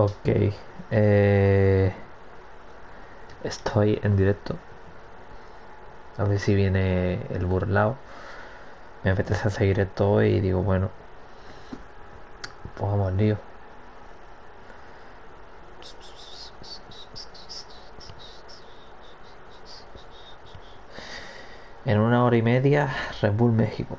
Ok. eh, Estoy en directo. A ver si viene el burlao. Me apetece seguir esto y digo, bueno, pues vamos al lío. En 1 hora y media, Red Bull México.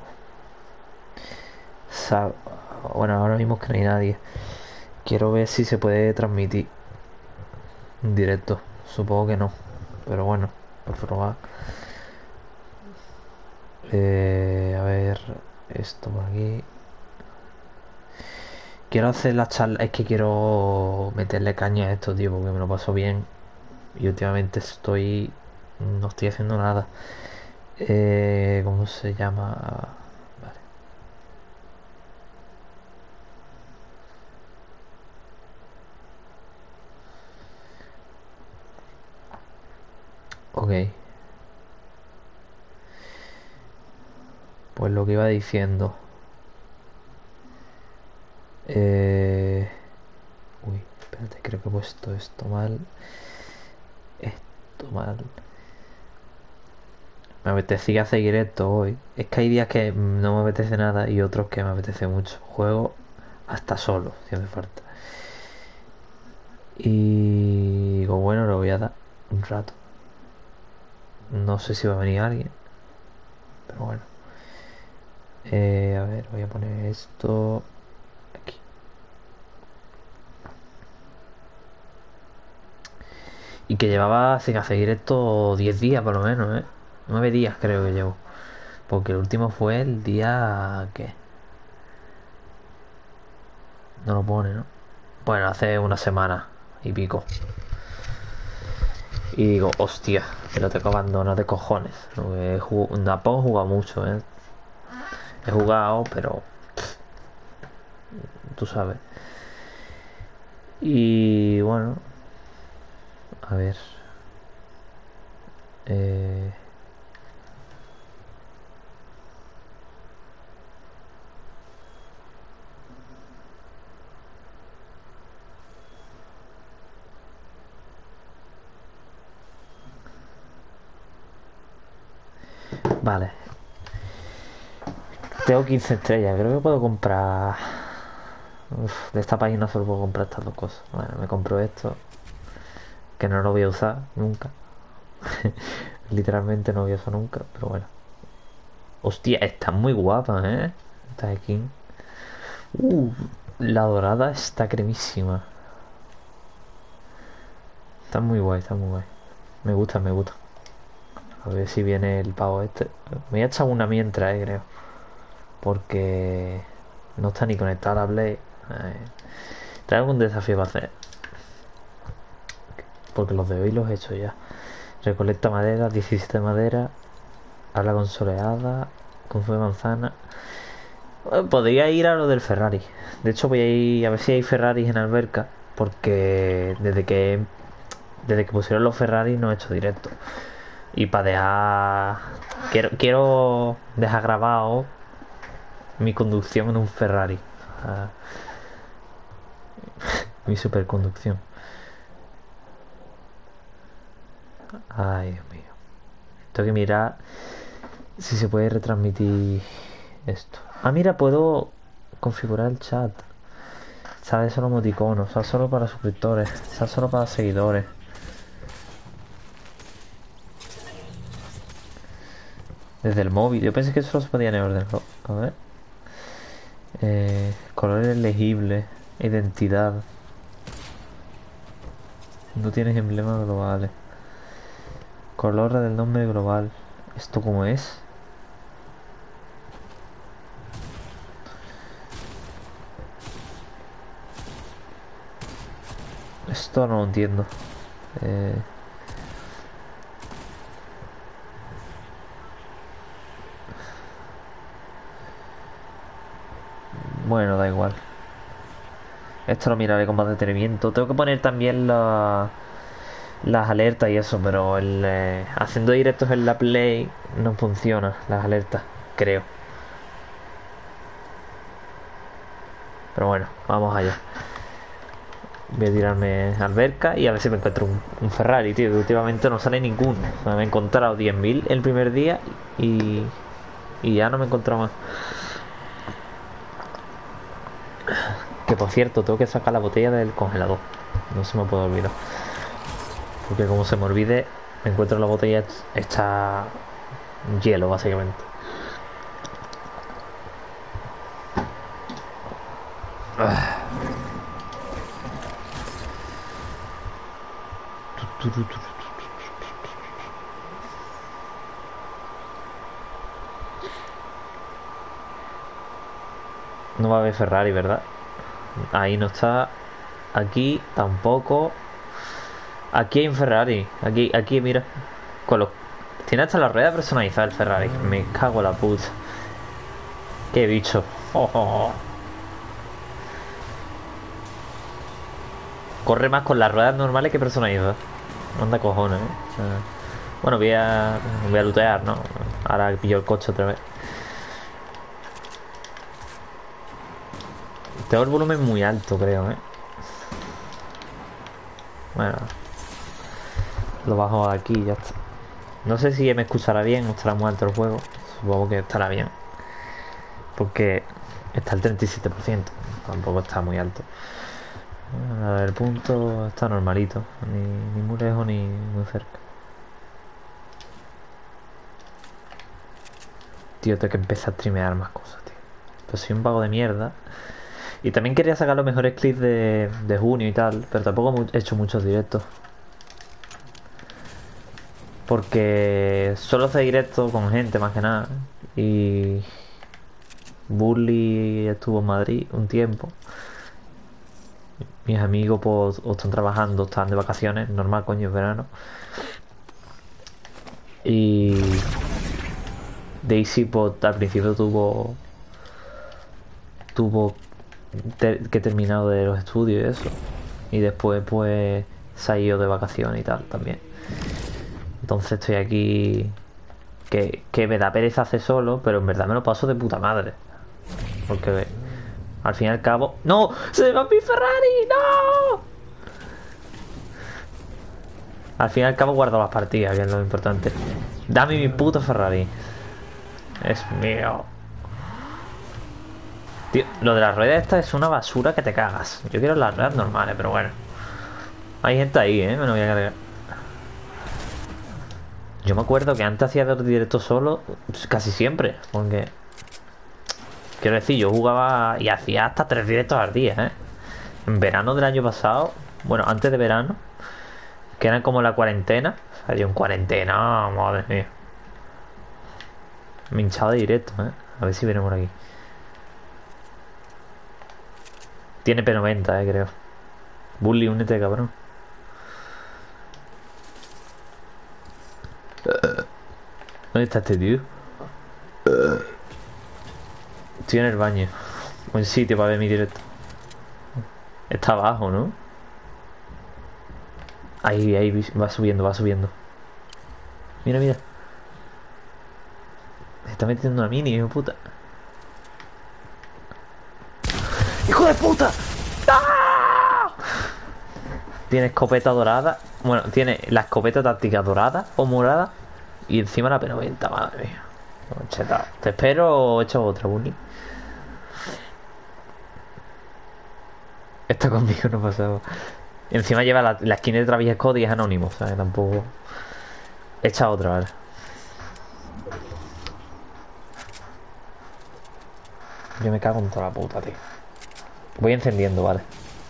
Sa- bueno, ahora mismo es que no hay nadie. Quiero ver si se puede transmitir en directo. Supongo que no. Pero bueno, por probar. A ver, esto por aquí. Quiero hacer la charla. Es que quiero meterle caña a esto, tío, porque me lo paso bien. Y últimamente estoy. No estoy haciendo nada. ¿Cómo se llama? Vale. Ok. Pues lo que iba diciendo. Eh... Uy, espérate, creo que he puesto esto mal. Esto mal. Me apetecía seguir esto hoy. Es que hay días que no me apetece nada y otros que me apetece mucho. Juego hasta solo, si hace falta. Y digo, bueno, lo voy a dar un rato. No sé si va a venir alguien, pero bueno. A ver, voy a poner esto aquí. Y que llevaba sin seguir esto 10 días por lo menos, ¿eh? 9 días creo que llevo. Porque el último fue el día... ¿Qué? No lo pone, ¿no? Bueno, hace una semana y pico. Y digo, hostia, que lo tengo abandonado de cojones. Tampoco he jugado mucho, ¿eh? He jugado, pero tú sabes. Y bueno, a ver. Eh, vale. Tengo 15 estrellas. Creo que puedo comprar... Uf, de esta página solo puedo comprar estas dos cosas. Bueno, me compro esto, que no lo voy a usar nunca. Literalmente no voy a usar nunca, pero bueno. Hostia, están muy guapas, ¿eh? Esta skin. Uh, la dorada está cremísima. Está muy guay, está muy guay. Me gusta, me gusta. A ver si viene el pavo este. Me voy a echar una mientras, creo. Porque no está ni conectada a la Play. Traigo algún desafío para hacer. Porque los de hoy los he hecho ya. Recolecta madera, 17 madera. Habla con soleada. Consume manzana. Podría ir a lo del Ferrari. De hecho voy a ir a ver si hay Ferraris en Alberca. Porque desde que pusieron los Ferraris no he hecho directo. Y para dejar... Quiero dejar grabado mi conducción en un Ferrari. Ah, mi superconducción. Ay, Dios mío. Tengo que mirar si se puede retransmitir esto. Ah, mira, puedo configurar el chat. Sale solo emoticonos, sale solo para suscriptores, sale solo para seguidores. Desde el móvil. Yo pensé que solo se podía en el ordenador. A ver. Colores elegibles. Identidad. No tienes emblemas globales. Color del nombre global. ¿Esto cómo es? Esto no lo entiendo. Eh, bueno, da igual. Esto lo miraré con más detenimiento. Tengo que poner también las alertas y eso, pero haciendo directos en la Play no funciona las alertas, creo. Pero bueno, vamos allá. Voy a tirarme a alberca y a ver si me encuentro un Ferrari, tío. Que últimamente no sale ninguno. O sea, me he encontrado 10.000 el primer día y, y ya no me he encontrado más. Que por cierto, tengo que sacar la botella del congelador. No se me puede olvidar. Porque como se me olvide, me encuentro la botella hecha hielo, básicamente. No va a haber Ferrari, ¿verdad? Ahí no está. Aquí tampoco. Aquí hay un Ferrari. Aquí, mira. Con los... Tiene hasta la rueda personalizada el Ferrari. Me cago en la puta. Qué bicho. Oh, oh, oh. Corre más con las ruedas normales que personalizadas. Anda cojones, bueno, voy a lootear, ¿no? Ahora pillo el coche otra vez. Tengo el volumen muy alto, creo, ¿eh? Bueno, lo bajo aquí y ya está. No sé si me escuchará bien o estará muy alto el juego. Supongo que estará bien. Porque está al 37%. Tampoco está muy alto. A ver, el punto está normalito. Ni muy lejos ni muy cerca. Tío, tengo que empezar a streamear más cosas, tío. Pues soy un vago de mierda. Y también quería sacar los mejores clips de junio y tal. Pero tampoco he hecho muchos directos. Porque solo hace directo con gente más que nada. Y Burly estuvo en Madrid un tiempo. Mis amigos pues o están trabajando, están de vacaciones, normal, coño, es verano. Y Daisy pues al principio tuvo que terminar de los estudios y eso. Y después pues se ha ido de vacaciones y tal también. Entonces estoy aquí que me da pereza hacer solo, pero en verdad me lo paso de puta madre. Porque al fin y al cabo... ¡No! ¡Se me va mi Ferrari! ¡No! Al fin y al cabo guardo las partidas, que es lo importante. Dame mi puto Ferrari. Es mío. Tío, lo de las ruedas esta es una basura que te cagas. Yo quiero las ruedas normales, pero bueno. Hay gente ahí, me lo voy a cargar. Yo me acuerdo que antes hacía dos directos solo, pues, casi siempre. Porque... Quiero decir, yo jugaba y hacía hasta 3 directos al día, En verano del año pasado, bueno, antes de verano, que eran como la cuarentena. O sea, yo en cuarentena, madre mía. Me hinchaba de directo, A ver si viene por aquí. Tiene P90, creo. Bully, únete, cabrón. ¿Dónde está este tío? Estoy en el baño. Buen sitio para ver mi directo. Está abajo, ¿no? Ahí, va subiendo, va subiendo. Mira, mira. Se está metiendo una mini, hijo de puta. ¡Hijo de puta! ¡Ah! Tiene escopeta dorada. Bueno, tiene la escopeta táctica dorada o morada. Y encima la P90, madre mía. Chetado. Te espero o echo otra, Bunny. Está conmigo, no pasaba. Y encima lleva la skin de Travis Scott y es anónimo, ¿sabes? Tampoco. Echa otra, ¿vale? Yo me cago en toda la puta, tío. Voy encendiendo, ¿vale?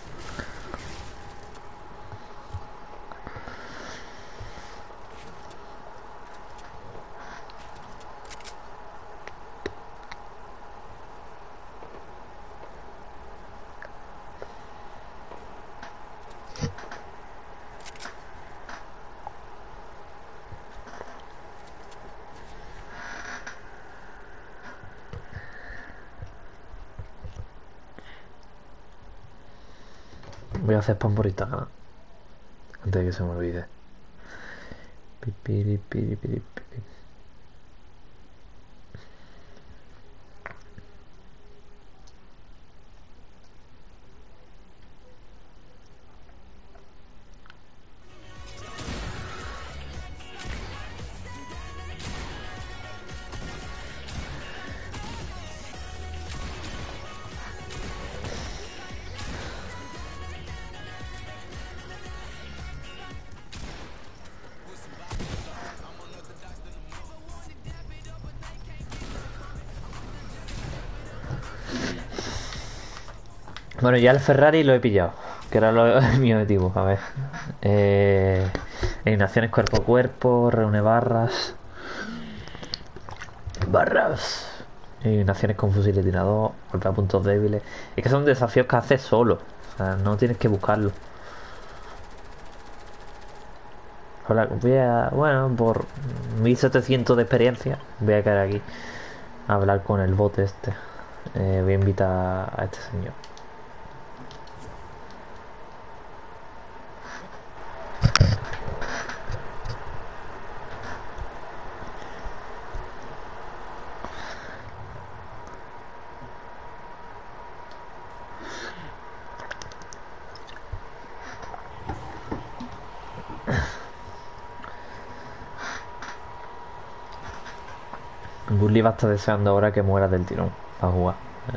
Voy a hacer spam por Instagram. Antes de que se me olvide. Bueno, ya el Ferrari lo he pillado, que era mi objetivo. A ver. Eliminaciones cuerpo a cuerpo, reúne barras. Barras. Eliminaciones con fusil de tirador, golpea puntos débiles. Es que son desafíos que haces solo. O sea, no tienes que buscarlo. Ahora voy a... Bueno, por 1700 de experiencia, voy a caer aquí a hablar con el bot este. Voy a invitar a este señor. Gulli va a estar deseando ahora que muera del tirón para jugar.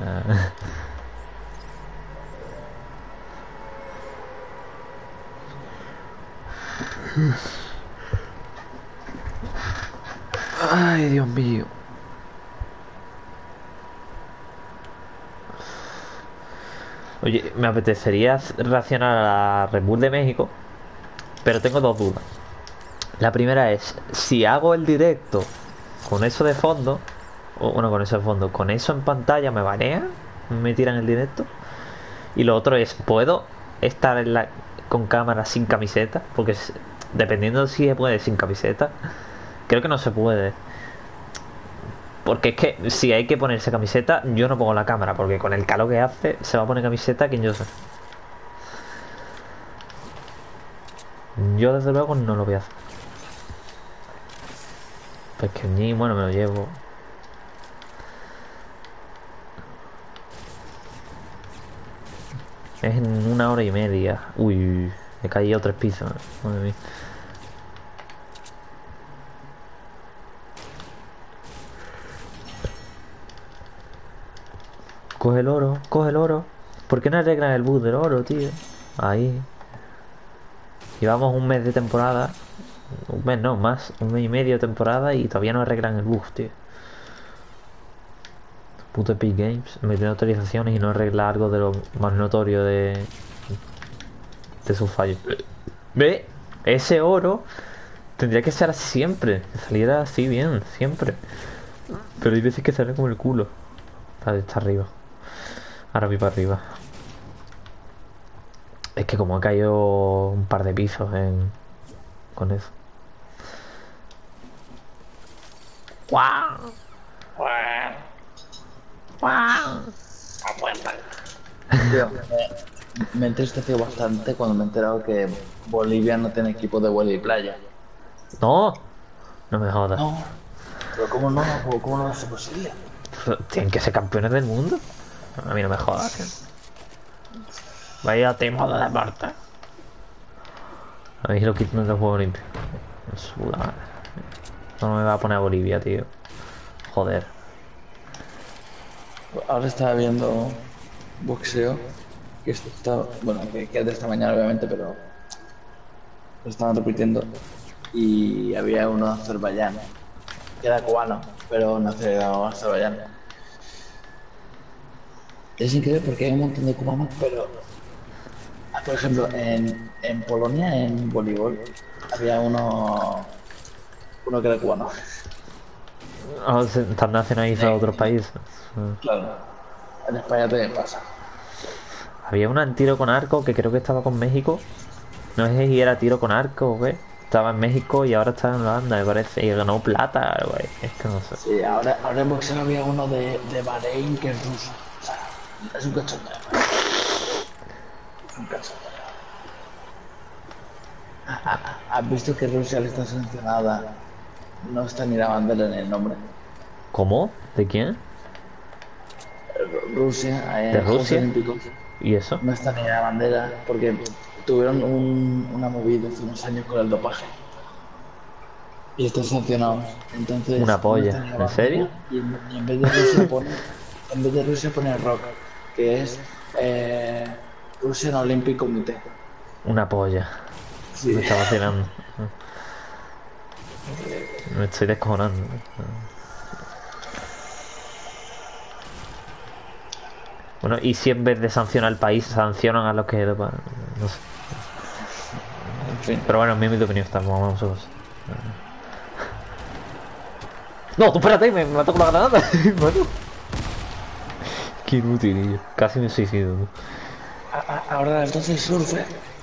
Ay, Dios mío. Oye, me apetecería reaccionar a la Red Bull de México, pero tengo dos dudas. La primera es, si hago el directo con eso de fondo, o bueno, con eso de fondo, con eso en pantalla, ¿me banean? ¿Me tiran el directo? Y lo otro es, ¿puedo estar con cámara sin camiseta? Porque dependiendo de si se puede sin camiseta, creo que no se puede. Porque es que si hay que ponerse camiseta, yo no pongo la cámara, porque con el calor que hace, se va a poner camiseta quien yo sé. Yo desde luego no lo voy a hacer. Pues que ni, bueno, me lo llevo. Es en 1 hora y media. Uy, he caído 3 pisos. Madre mía. Coge el oro, coge el oro. ¿Por qué no arreglan el bus del oro, tío? Ahí. Llevamos un mes de temporada. Un mes no, más. Un mes y medio de temporada y todavía no arreglan el bus, tío. Puto Epic Games. Me tiene autorizaciones y no arregla algo de lo más notorio de sus fallos. ¿Ve? Ese oro tendría que ser así siempre. Que saliera así bien, siempre. Pero hay veces que sale como el culo. Está arriba. Ahora voy para arriba. Es que como ha caído un par de pisos con eso. ¡Guau! ¡Guau! Tío, me he entristecido bastante cuando me he enterado que Bolivia no tiene equipo de vuelo y playa. ¡No! No me jodas. No, pero ¿cómo no es posible? Tienen que ser campeones del mundo. A mí no me jodas, tío. Vaya tema de deporte. A mí lo quitan de los Juegos Olímpicos. Suda madre. No me va a poner a Bolivia, tío. Joder. Ahora estaba viendo boxeo, que está, bueno, que es de esta mañana obviamente, pero lo estaban repitiendo. Y había uno de Azerbaiyán, que era cubano, pero nació en Azerbaiyán. Es increíble porque hay un montón de cubanos, pero por ejemplo, en Polonia, en voleibol, había uno que era cubano. Están nacionalizados a otros países. Claro, en España también pasa. Había una en tiro con arco que creo que estaba con México. No sé si era tiro con arco o qué. Estaba en México y ahora está en Holanda, me parece. Y ganó plata, güey. Es que no sé. Sí, ahora en boxeo había uno de Bahrein que es ruso. O sea, es un cachondeo. Es un cachondeo. ¿Has visto que Rusia le está sancionada? No está ni la bandera en el nombre. ¿Cómo? ¿De quién? Rusia, ¿De en Juegos Rusia? Olímpicos, ¿Y eso? no está ni la bandera porque tuvieron una movida hace unos años con el dopaje. Y están sancionados. Entonces, Una no polla. está ni la ¿En bandera, serio? y en vez de Rusia pone, en vez de Rusia pone rock, que es Russian Olympic Committee. Una polla. Sí. Me está vacilando. Me estoy descojonando. Bueno, y si en vez de sancionar al país, sancionan a los que... No sé. En fin. Pero bueno, en mi opinión estamos, vamos a ver. No, tú espérate, me mató con la granada. Me mató. Qué inútil, tío. Casi me suicido. Tú. Ahora entonces surf,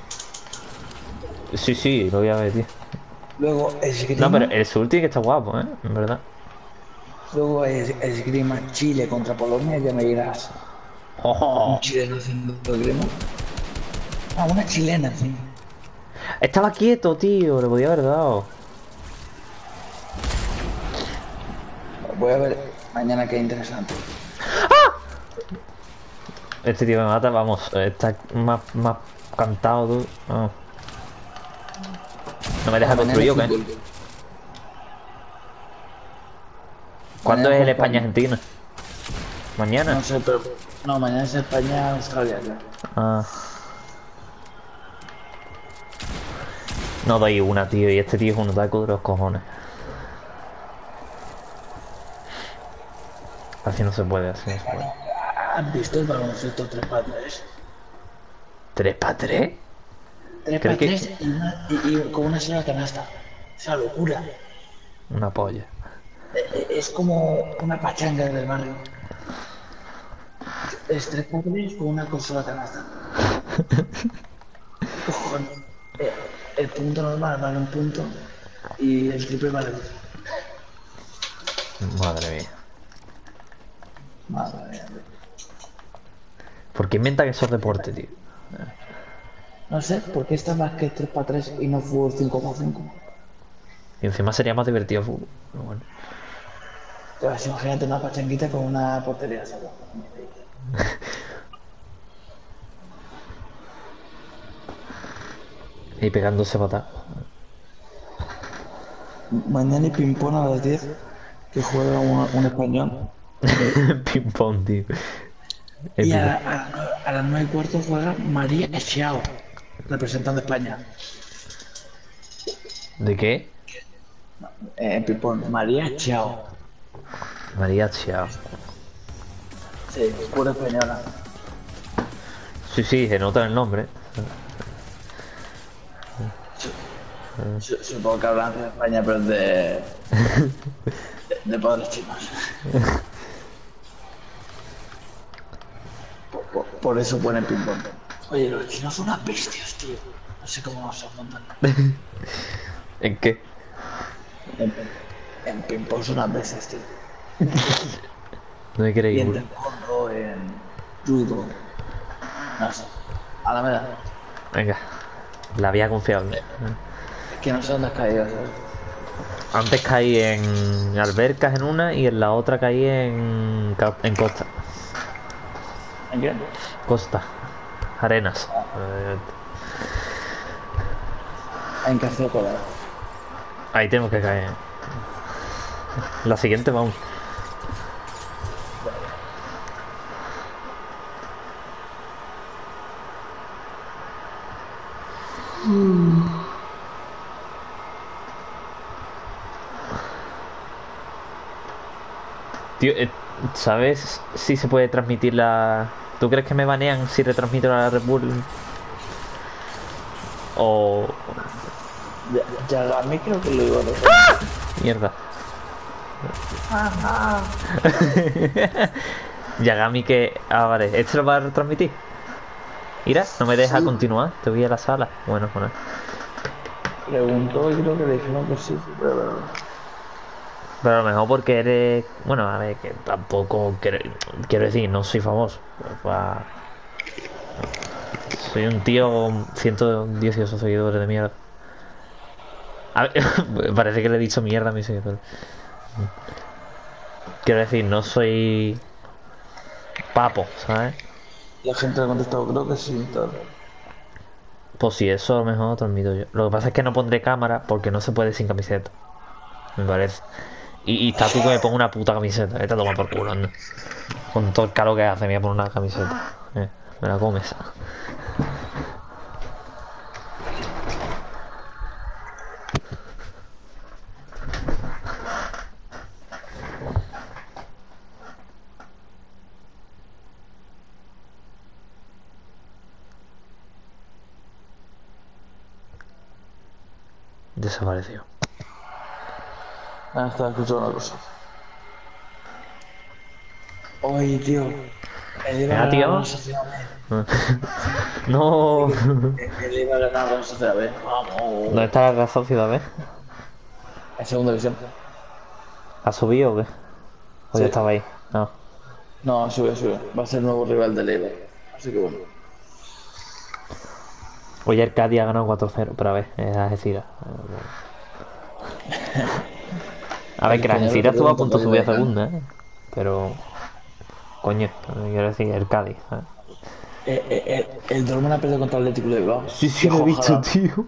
Sí, sí, lo voy a ver, tío. luego No, pero esgrima, el sur tiene que estar guapo, En verdad. luego esgrima Chile contra Polonia, ya me dirás. Un ¡Ojo! chileno haciendo esgrima. Ah, una chilena encima. Estaba quieto, tío. Le podía haber dado. Voy a ver mañana qué interesante. Este tío me mata, vamos. Está más cantado, tú. Vamos. No me deja Mañana es construir, ¿o qué? fútbol. ¿Cuándo Mañana es el juega España. España-Argentina? ¿Mañana? No sé, pero... No, mañana es España-Australia, creo. Ah. No doy una, tío. Y este tío es un otaku de los cojones. Así no se puede, así no se puede. ¿Has visto el baloncesto 3x3? ¿3 para 3? Tres Creo x que... 3 y con una sola canasta. O sea, locura. Una polla. Es como una pachanga del barrio. Es 3x3 con una sola canasta. Cojones. El punto normal vale un punto y el triple vale dos. Madre mía. Madre mía. ¿Por qué inventan esos deportes, tío? No sé, ¿por qué está más que 3x3 y no fútbol 5x5? Y encima sería más divertido el fútbol. Pero bueno. Te vas a imagínate una pachanguita con una portería sola. Y pegándose patas. Mañana y ping-pong a las 10 que juega un español. Ping pong, tío. Y Épico. a las 9 y cuarto juega María Echeao, representando a España. ¿De qué? En ping-pong, María Echeao. María Chiao. Sí, pura española. Sí, sí, se nota el nombre. Supongo que hablan de España, pero es de padres chinos. Por eso pone ping-pong. Oye, los chinos son unas bestias, tío. No sé cómo se montan. ¿En qué? En, en ping-pong son unas bestias, tío. No me queréis Y en ir. taekwondo, en judo. No sé. A la medida. Venga. La vía confiable. Es que no sé dónde has caído, ¿sabes? Antes caí en albercas en una y en la otra caí en costa. ¿En qué? Costa. Arenas. En Castilla Colado. Ahí tenemos que caer. La siguiente vamos. Tío, ¿sabes si se puede transmitir la... ¿Tú crees que me banean si retransmito la Red Bull? O... Ya, a mí creo que lo iba a decir. Mierda. Yagami que... Ah, vale. ¿Este lo va a retransmitir? Mira, no me deja Sí. continuar. Te voy a la sala. Bueno, bueno. Preguntó y creo que le dijeron que sí. Pero a lo mejor porque eres... Bueno, a ver, que tampoco... Quiero decir, no soy famoso. Soy un tío con 118 seguidores de mierda. A ver, parece que le he dicho mierda a mis seguidores. Quiero decir, no soy papo, ¿sabes? La gente le ha contestado, creo que sí. Tal. Pues si eso a lo mejor te admito yo. Lo que pasa es que no pondré cámara porque no se puede sin camiseta. Me parece. Y está tú que me pongo una puta camiseta. Esta toma por culo, anda. Con todo el calor que hace, me voy a poner una camiseta. Me la comes. Desapareció. Ah, estaba escuchando una cosa. Oye, tío. Él iba a Venga, ganar la tío. Sociedad B. No. Él iba a ganar la Sociedad B. ¿Dónde Vamos. está la Sociedad B? En segunda división. ¿Ha subido o qué? ¿O ya Sí. estaba ahí? No. No, sube, sube. Va a ser el nuevo rival del Eibar. Así que bueno. Hoy el Cádiz ha ganado 4-0, pero a ver, es Algeciras. A ver, El que la español lo Algeciras perdió estuvo a contra el punto de Rayo subir a Vallecano. segunda, ¿eh? Pero, coño, quiero decir, el Cádiz, ¿sabes? El Dortmund ha perdido contra el Atlético de Bilbao. Sí, sí, lo he Viejo visto, Haaland. tío.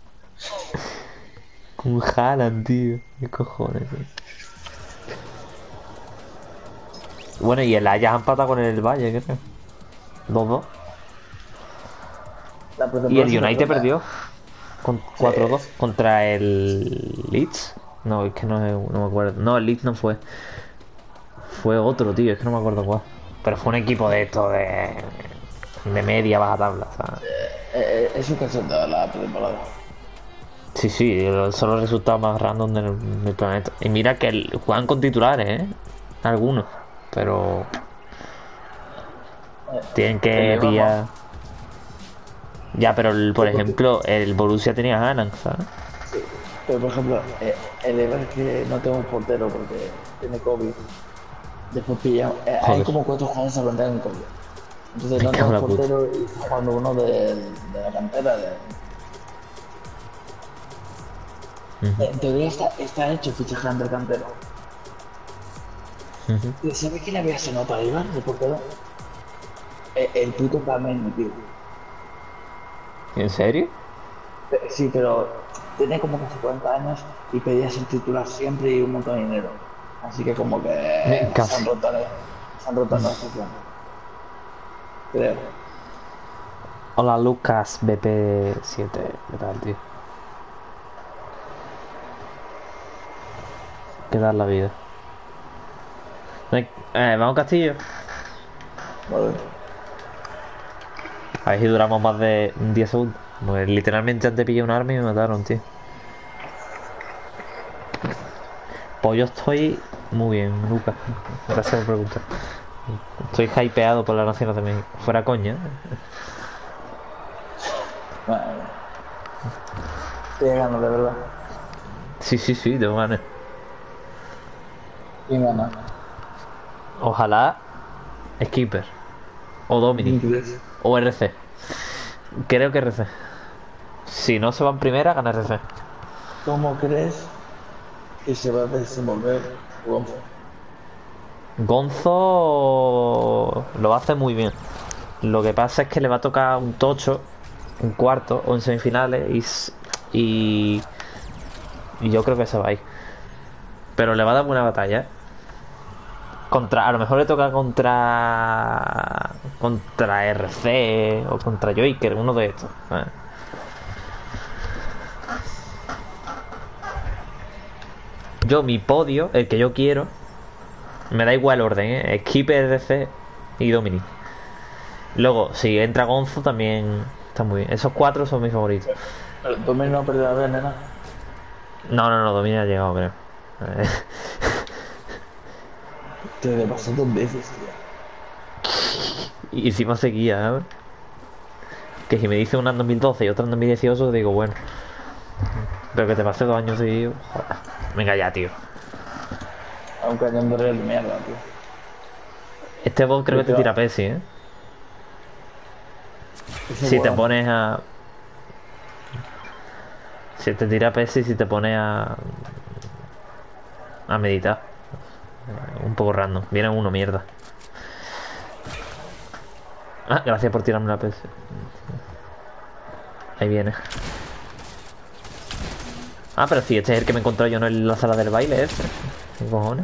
Con Haaland, tío. ¿Qué cojones, tío? Bueno, y el Ajax ha empatado con el Valle, creo. 2-2. La Y pretemporada el se está United corta. perdió con Sí. 4-2 contra el Leeds. No, es que no me acuerdo. No, el Leeds no fue. Fue otro, tío, es que no me acuerdo cuál. Pero fue un equipo de esto de media baja tabla, ¿sabes? Es un cachondeo la pretemporada. Sí, sí, son los resultados más random del planeta. Y mira que juegan con titulares, ¿eh? Algunos. Pero tienen El que Eibar no. pillar. Ya, pero por ejemplo, el Borussia tenía Haaland, ¿sabes? Sí. Pero por ejemplo, el Eibar es que no tengo un portero porque tiene COVID. Después pilla. Hay Joder, como 4 jugadores a plantear en COVID. Entonces me no cago tengo en un la puta. portero y está jugando uno de la cantera. Ujú, En teoría está hecho el fichaje del cantero. ujú. ¿Sabes quién había sonado para Eibar de portero? El puto Carmen, tío. ¿En serio? Sí, pero tiene como casi 40 años y pedía ser titular siempre y un montón de dinero. Así que como que Casi. se han roto en la sección, creo. Hola Lucas BP7. ¿Qué tal, tío? ¿Qué tal la vida? Vamos Castillo. Vale. A ver si duramos más de 10 segundos. Pues literalmente antes pillé un arma y me mataron, tío. Pues yo estoy muy bien, Lucas. Gracias por preguntar. Estoy hypeado por la Nacional de México. Fuera coña. Bueno, estoy ganando, de verdad. Sí, sí, sí, tengo ganas. ¿Quién gana? Ojalá Skipper. O Dominic. ¿Quién crees? O RC. Creo que RC. Si no se va en primera, gana RC. ¿Cómo crees que se va a desenvolver Gonzo? Gonzo lo hace muy bien. Lo que pasa es que le va a tocar un tocho, un cuarto o en semifinales y, y yo creo que se va a ir. Pero le va a dar buena batalla, ¿eh? A lo mejor le toca contra RC o contra Joker, uno de estos, ¿sabes? Yo mi podio, el que yo quiero, me da igual el orden, ¿eh? Skipper, RC y Dominic. Luego, si entra Gonzo también está muy bien. Esos cuatro son mis favoritos. Pero Dominic no ha perdido la vez, nena. No, Dominic ha llegado, creo. Te le pasó 2 veces, tío. Y encima seguía, ¿sabes? Que si me dice una en 2012 y otra en 2018, digo, bueno. Pero que te pase 2 años seguidos. Joder. Venga ya, tío. A un cañón de real de mierda, tío. Este bot creo Yo que te creo tira Pesi, ¿eh? ese Si te weón. pones a. Si te tira Pesi, si te pones a meditar. Un poco random. Viene uno, mierda. Ah, gracias por tirarme la Pesi. Ahí viene. Ah, pero si este es el que me encontré yo no en la sala del baile, este. ¿Qué cojones?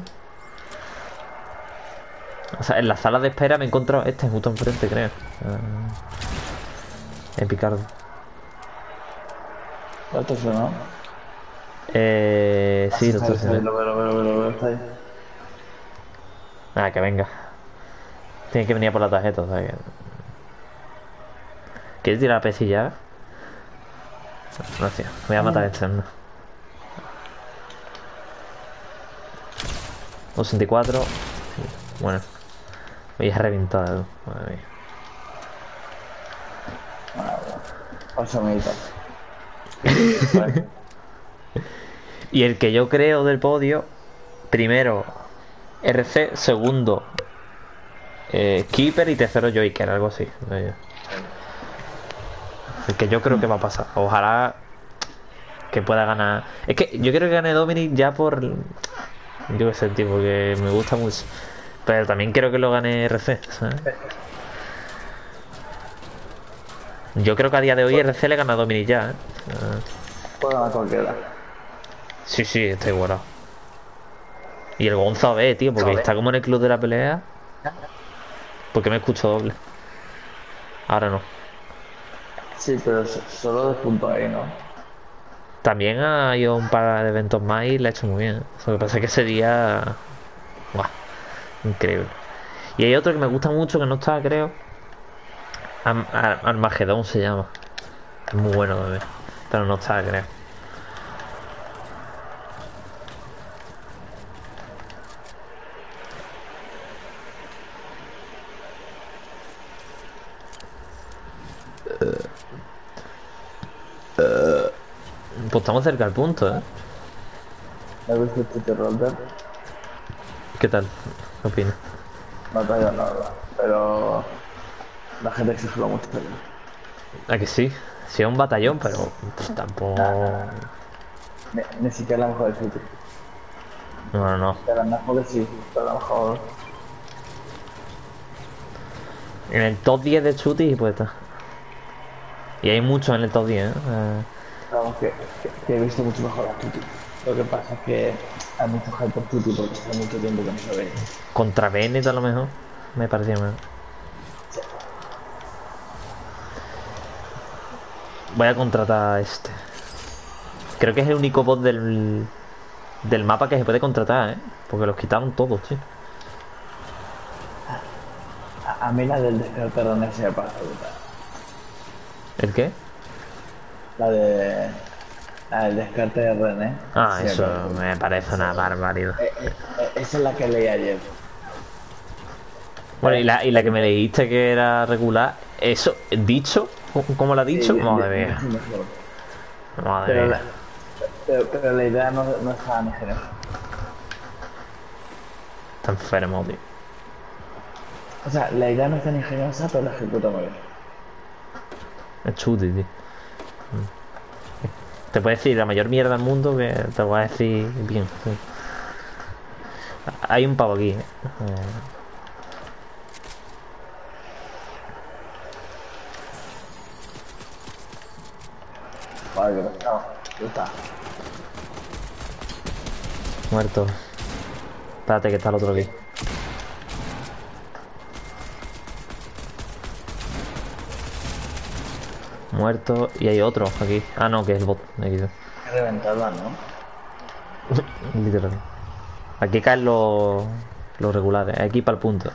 O sea, en la sala de espera me he encontrado este justo enfrente, creo. En Picardo. ¿Ya te frenado? Sí, lo estoy Está ahí, haciendo. lo veo, está ahí. Nada, que venga. Tiene que venir a por la tarjeta, o sea que. ¿Quieres tirar la PC ya? Gracias. Voy a matar a este, ¿no? 264. Bueno, voy a reventar. Madre mía. Paso militar. Y el que yo creo del podio, primero RC, segundo Keeper y tercero Joker, algo así. El que yo creo que va a pasar. Ojalá que pueda ganar. Es que yo quiero que gane Dominic ya por. Yo qué sé, tío, porque me gusta mucho. Pero también quiero que lo gane RC, ¿sabes? Yo creo que a día de hoy RC le gana a Dominic ya, ¿eh? Puedo ganar cualquiera. Sí, sí, está igualado. Y el Gonza B, tío, porque está como en el club de la pelea. Porque me escucho doble. Ahora no. Sí, pero solo de punto ahí, ¿no? También ha ido a un par de eventos más y le ha hecho muy bien. Lo que pasa es que ese día. ¡Guau! Increíble. Y hay otro que me gusta mucho que no está, creo. Armagedón se llama. Es muy bueno también. Pero no está, creo. Pues estamos cerca del punto, ¿eh? ¿Me gusta el Twitter Roller? ¿Qué tal? ¿Qué opinas? Batalla, la verdad. Pero la gente exagera mucho. ¿A que sí? Sí, es un batallón, pero pues, tampoco. Ni siquiera la mejor de Twitter. No, no, no. De las mejores sí, pero a lo mejor. En el top 10 de Chutis puede estar. Y hay muchos en el top 10, ¿eh? Vamos, que he visto mucho mejor a Tuti. Lo que pasa es que hay mucho hype por Tuti porque hace mucho tiempo que no se ve. Contra Bennett a lo mejor. Me parecía mejor. Voy a contratar a este. Creo que es el único bot del mapa que se puede contratar, ¿eh? Porque los quitaron todos, tío. A mí la del descarte René se me parece brutal. ¿El qué? La de. La del descarte de René. Ah, Sí eso brutal. me parece una barbaridad. Esa es la que leí ayer. Bueno, y la que me dijiste que era regular, eso, dicho, ¿cómo lo ha dicho? Madre mía. Mucho mejor. Madre Pero mía. pero la idea no estaba ni genial. Está enfermo, tío. O sea, la idea no está ni ingeniosa, pero la ejecuta muy bien. Es chuti, tío. Te puedo decir la mayor mierda del mundo que te voy a decir bien. Sí. Hay un pavo aquí, ¿eh? Vale, que pesado. Ya está. Muerto. Espérate que está el otro aquí. Muerto. Y hay otro aquí. Ah, no, que es el bot. Aquí, Qué reventada, ¿no? literal. Aquí caen los regulares. Aquí para el punto.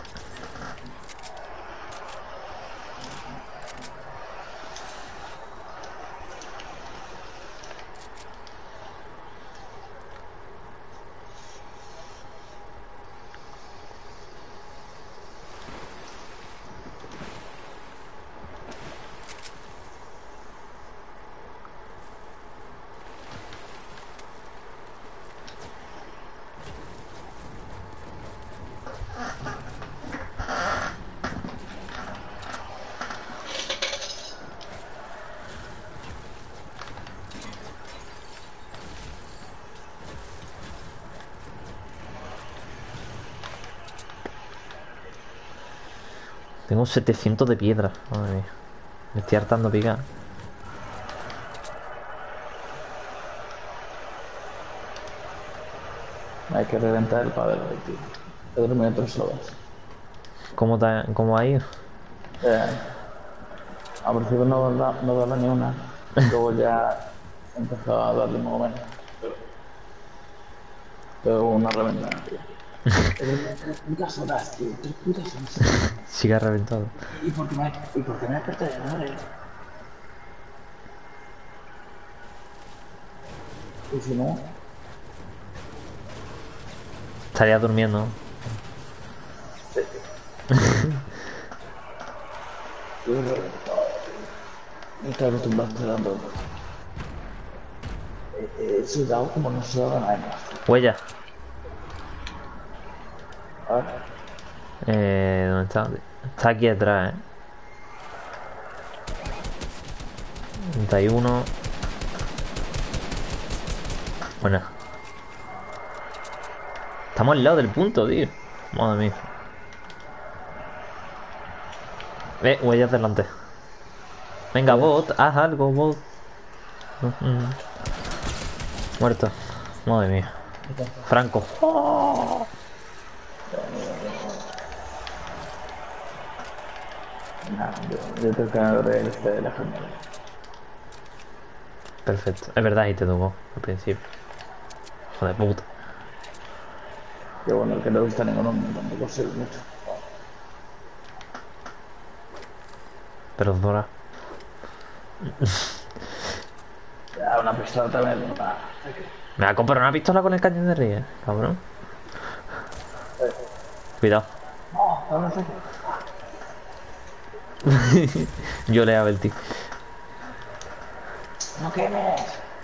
Tengo 700 de piedra. Madre mía. Me estoy hartando picar. Hay que reventar el padre, tío. Pedro me otros sobas. ¿Cómo ha ido? Eh, Al principio no daba ni una. Luego ya empezó a darle más o menos. Pero una reventada, tío. Tres putas horas, tío. 3 putas horas. Sigue reventado. ¿Y por qué me desperté de madre? Y si no, Estaría durmiendo. Sí. Yo creo que no estoy acostumbrado a estar dando. Sudado como no sudaba nada más. Huella. A ver. ¿Dónde está? Está aquí atrás, 31. Bueno. Estamos al lado del punto, tío. Madre mía. Huellas delante. Venga, bot, haz algo, bot. Muerto. Madre mía. Franco. Nah, yo tengo que ver este de la familia. Perfecto. Es verdad, y te tocó al principio. Joder, puta. Que bueno, que no gusta ninguno, tampoco sé mucho. Pero Dora. Ya, una pistola también. Me va a comprar una pistola con el cañón de río, cabrón. Cuidado. No, dame un saque. Yo le hago el tío. No quemes.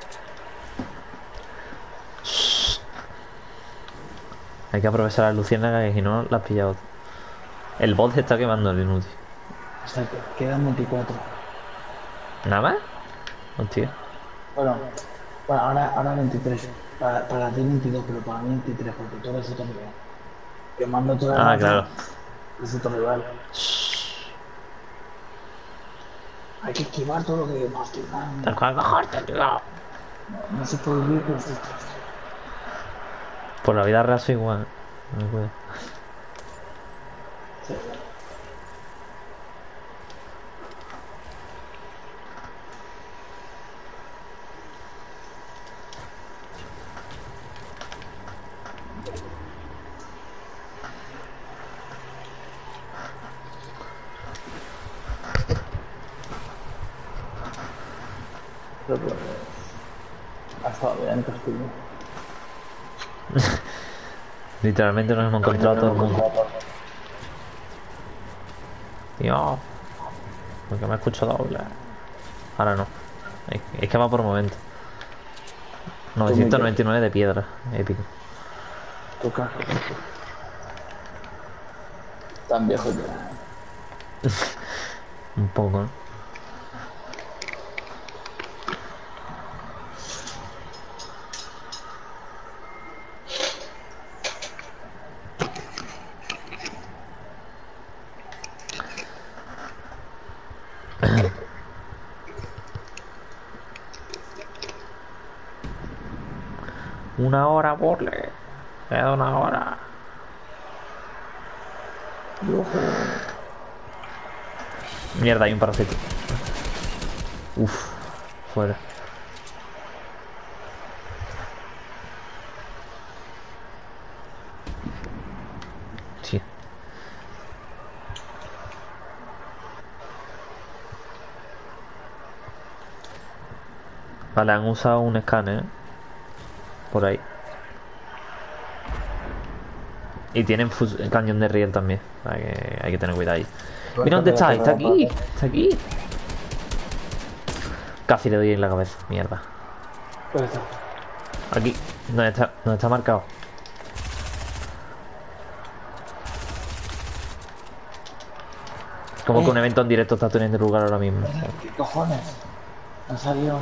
Hay que aprovechar las luciérnagas que si no las has pillado. El bot se está quemando el inútil. O sea, quedan 24. ¿Nada más? Hostia. Bueno, ahora 23. Para ti 22, pero para mí 23, porque tú eres otro nivel. Quemando toda la Ah, claro. es otro rival. Hay que esquivar todo lo que quemamos, tío. Tal cual, cogerte, tío. No se puede vivir con esto. Por la vida real soy igual. No me puedo. Sí. Pero pues, ha estado bien Castillo. Literalmente nos hemos encontrado a todo el mundo. Tío. Porque me escucho doble. Ahora no. Es que va por momento. 999 de piedra. Épico. Toca. Tan viejo ya. Un poco, ¿no? Una hora, porle. Queda una hora. Mierda, hay un paracito. Uf, fuera. Sí. Vale, han usado un escáner por ahí. Y tienen cañón de riel también. O sea que hay que tener cuidado ahí. Mira dónde está, está aquí. Está aquí. Casi le doy en la cabeza, mierda. ¿Dónde está? Aquí, donde está marcado. Como que un evento en directo está teniendo lugar ahora mismo. ¿Qué cojones? Ha salido.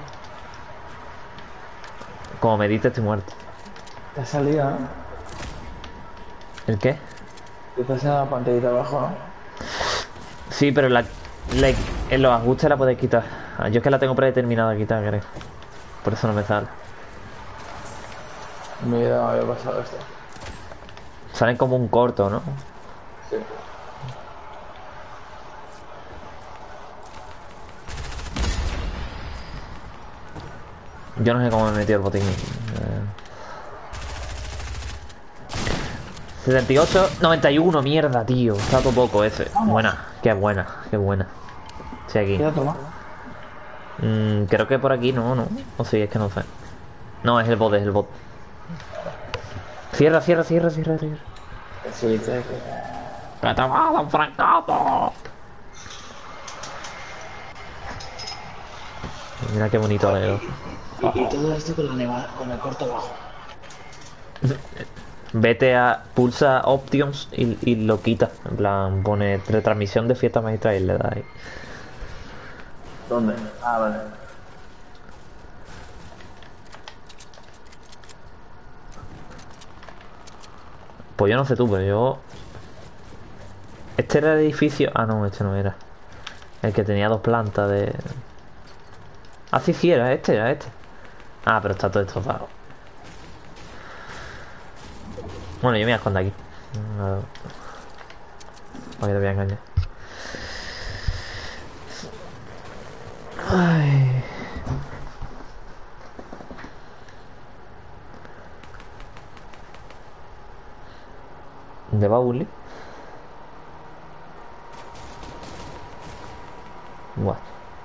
Como me dices, estoy muerto. Te ha salido, ¿no? ¿El qué? Te estás en la pantallita abajo, ¿no? Sí, pero en los ajustes la puedes quitar. Yo es que la tengo predeterminada a quitar, creo. Por eso no me sale. En mi vida me había pasado esto. Salen como un corto, ¿no? Sí. Yo no sé cómo me metió el botín. 78, 91, mierda, tío. Está todo poco ese. Buena, qué buena, qué buena. Sí, aquí. ¿Qué otro más? Creo que por aquí no. O sí, es que no sé. No, es el bot, es el bot. Cierra, cierra, cierra, cierra, cierra. Sí, ¡Que te vas a fracaso! Mira qué bonito alero. y todo esto con la con el corto bajo. Vete a pulsa options y lo quita. En plan, pone retransmisión de fiesta magistral y le da ahí. ¿Dónde? Ah, vale. Pues yo no sé tú, pero yo. Este era el edificio. Ah, no, este no era. El que tenía dos plantas de. Ah, sí, sí, era este, era este. Ah, pero está todo destrozado. Bueno, yo me voy a esconder aquí. No, porque te voy a engañar. Ay. ¿De va Bully? What?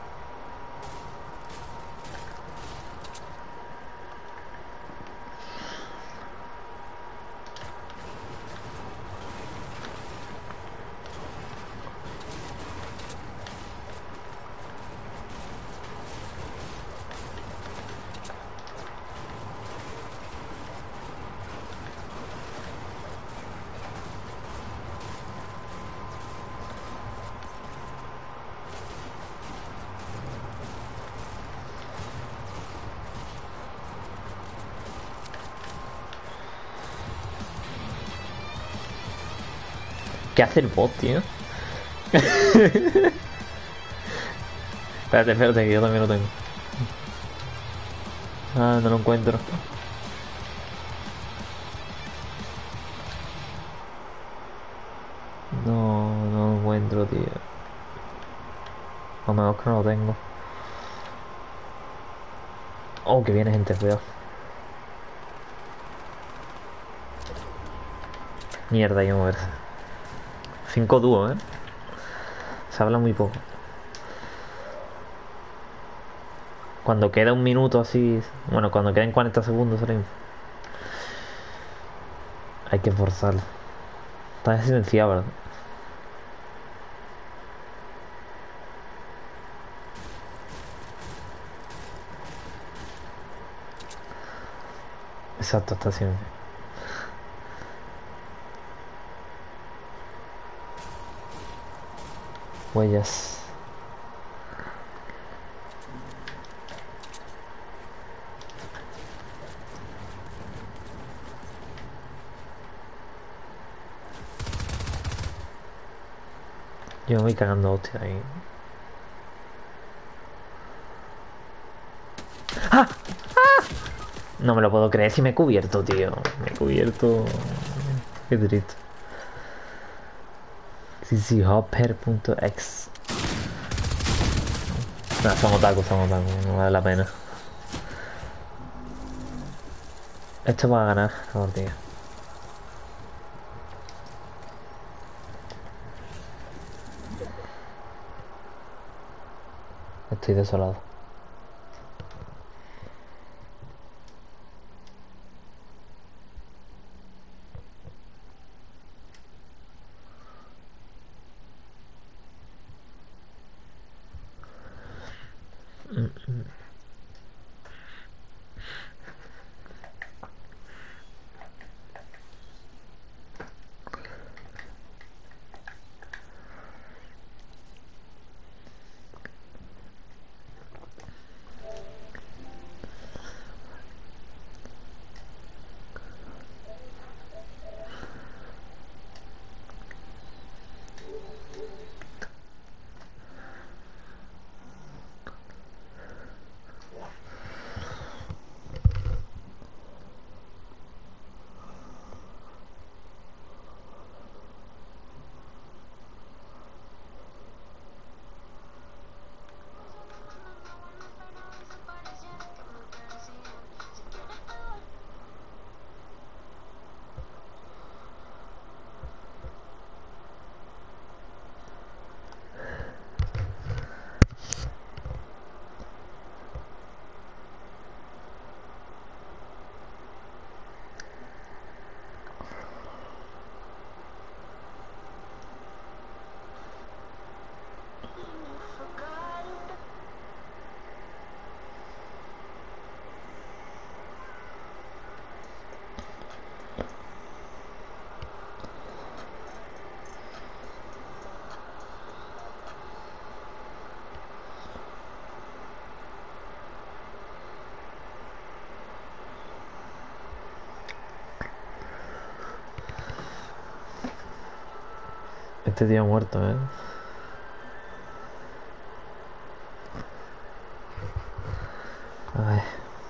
¿Qué hace el bot, tío? Espérate, espérate, que yo también lo tengo. Ah, no lo encuentro. No, no lo encuentro, tío. A lo mejor que no lo tengo. Oh, que viene gente, cuidado. Mierda, hay que moverse. 5 dúos, ¿eh? Se habla muy poco. Cuando queda un minuto así... Bueno, cuando queden 40 segundos salimos. Hay que forzarlo. Está silenciado, ¿verdad? Exacto, está silenciado. Huellas. Yo me voy cagando hostia ahí. ¡Ah! No me lo puedo creer si me he cubierto, tío. Me he cubierto. Qué triste. cchopper.exe. Nah, son otaku, no vale la pena. Esto va a ganar la partida. Estoy desolado. Este tío ha muerto, ¿eh? A ver.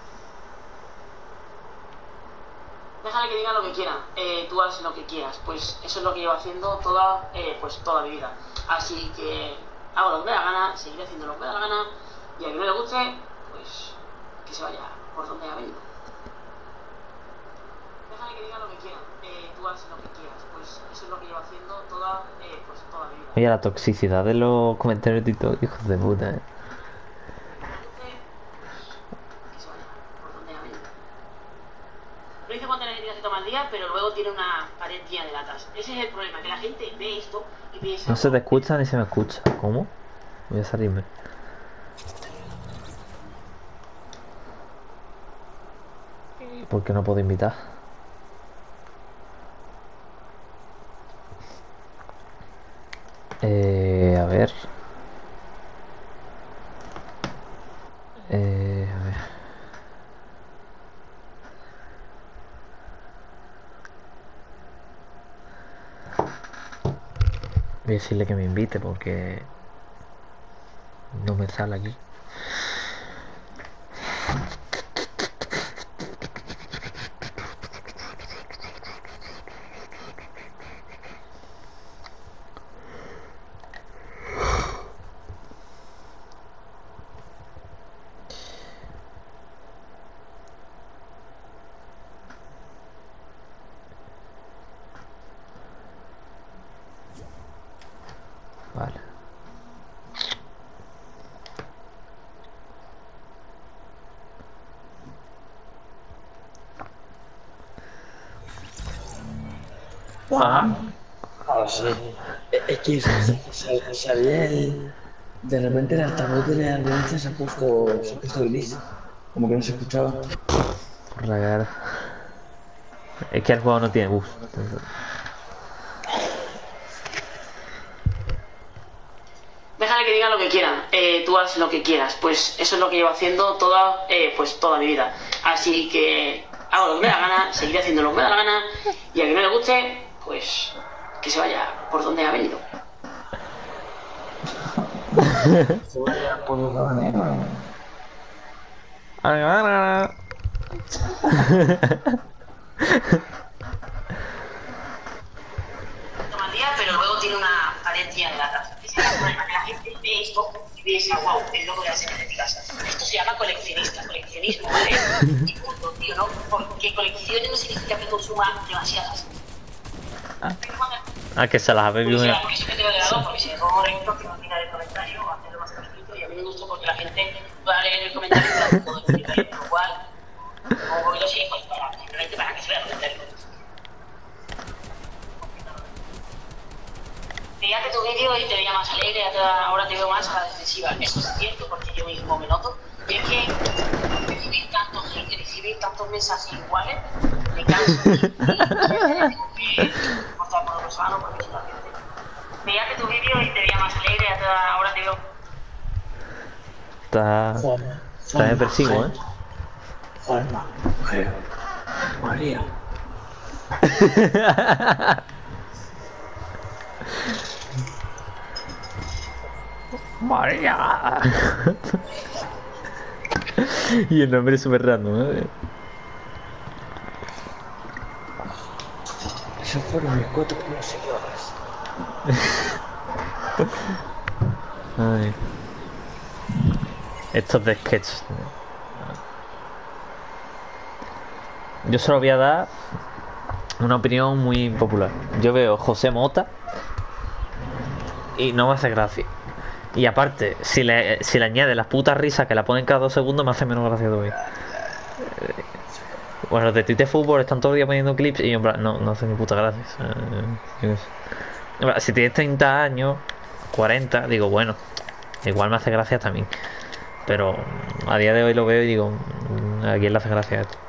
Déjale que diga lo que quiera, tú haces lo que quieras. Pues eso es lo que llevo haciendo toda mi vida. Así que hago lo que me da la gana, seguiré haciendo lo que me da la gana, y a quien no le guste, pues que se vaya por donde ha venido. Déjale que diga lo que quiera, tú haces lo que quieras. Pues eso es lo que llevo haciendo toda mi vida. Oye, la toxicidad de los comentarios de TikTok, hijos de puta, ¿eh? Que se vaya por donde ha venido. Lo hice cuando necesita tomar el día, pero luego tiene una pared llena de latas. Ese es el problema, que la gente ve esto y piensa... No se te escucha ni se me escucha. ¿Cómo? Voy a salirme. ¿Por qué no puedo invitar? A ver. A ver. Voy a decirle que me invite porque no me sale aquí. Vale. ¡Guau! Ahora sí. Es que sabía el... De repente el altavoz de la ambulancia se ha puesto gris. Como que no se escuchaba. Por la cara. Es que el juego no tiene bus. Déjale que diga lo que quiera, tú haces lo que quieras. Pues eso es lo que llevo haciendo toda mi vida. Así que hago lo que me da la gana, seguiré haciendo lo que me da la gana, y a quien no le guste, pues que se vaya por donde ha venido. Toma el día, pero luego tiene una pared llena de latas. Ese es el problema, que la gente ve esto y piensa, wow, el logo de las energéticas. Esto se llama coleccionismo, ¿vale? Y punto, tío, ¿no? Porque coleccione no significa que consuma demasiadas. Ah, que se las ha bebido. Porque siempre te lo he dado, porque si me pongo recto, que no tiene el comentario, hacerlo más cortito, y a mí me gusta porque la gente pueda leer el comentario y todo explicar, lo cual, como yo sí, pues simplemente para que se vea el comentario. Fíjate tu vídeo y te veía más alegre, ahora te veo más a la defensiva. Eso es cierto, porque yo mismo me noto. Y es que recibir tantos hate, recibir tantos mensajes iguales, me canso. Y tengo que mostrar por otro sano, porque es una gente. Fíjate tu vídeo y te veía más alegre, ahora te veo... Está depresivo, ¿eh? Juanma, mujer, María. María. Y el nombre es súper random, ¿eh? Esos fueron mis 4 primeros seguidores. Ay. Estos de sketch. Yo solo voy a dar una opinión muy popular. Yo veo José Mota y no me hace gracia. Y aparte, si le añade las putas risas que la ponen cada 2 segundos, me hace menos gracia todavía. Bueno, los de Twitter Fútbol están todo el día poniendo clips y yo en plan, no hace ni puta gracia. Si tienes 30 años, 40, digo, bueno, igual me hace gracia también. Pero a día de hoy lo veo y digo, ¿a quién le hace gracia esto?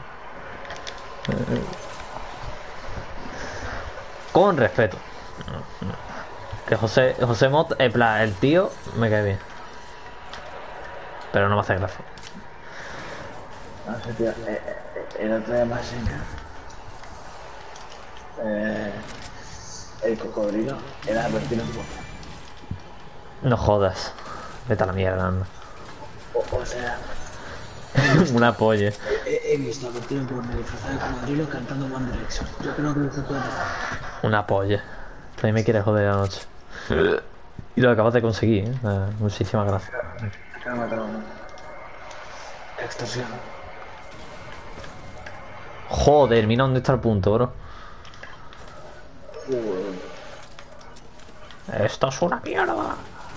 Con respeto. Que José Mot, en plan, el tío me cae bien. Pero no me hace gracia. No sé, tío, el otro día más en el cocodrilo era vertido en boca. No jodas. Vete a la mierda, anda. O sea, Una polla. he visto a Bertino Borne disfrazado de cocodrilo cantando One Direction. Yo creo que eso puede pasar. Una polla. También me quieres joder la noche. Y lo acabas de conseguir, ¿eh? Muchísimas gracias. Acá me mataron. Extorsión. Joder, mira dónde está el punto, bro. Esto es una mierda.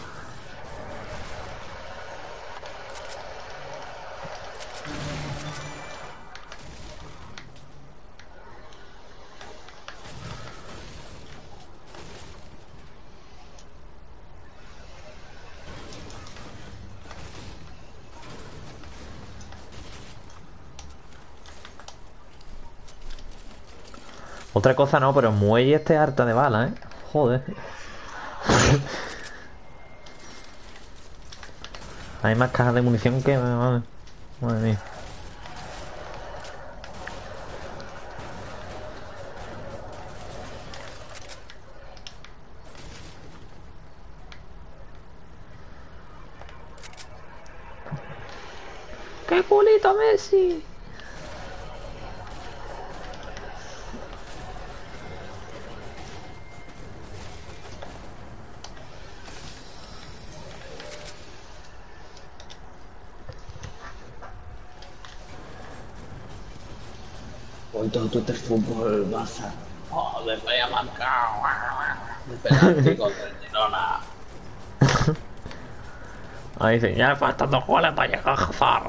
Otra cosa no, pero el muelle este harta de balas, ¿eh? Joder. Hay más cajas de munición que... Madre mía. ¡Qué culito, Messi! Hoy todo Twitter fútbol, Barça. Oh, después ya marcado. De penalti contra el Girona. Ahí dice, ya faltan 2 goles para llegar a Hazard.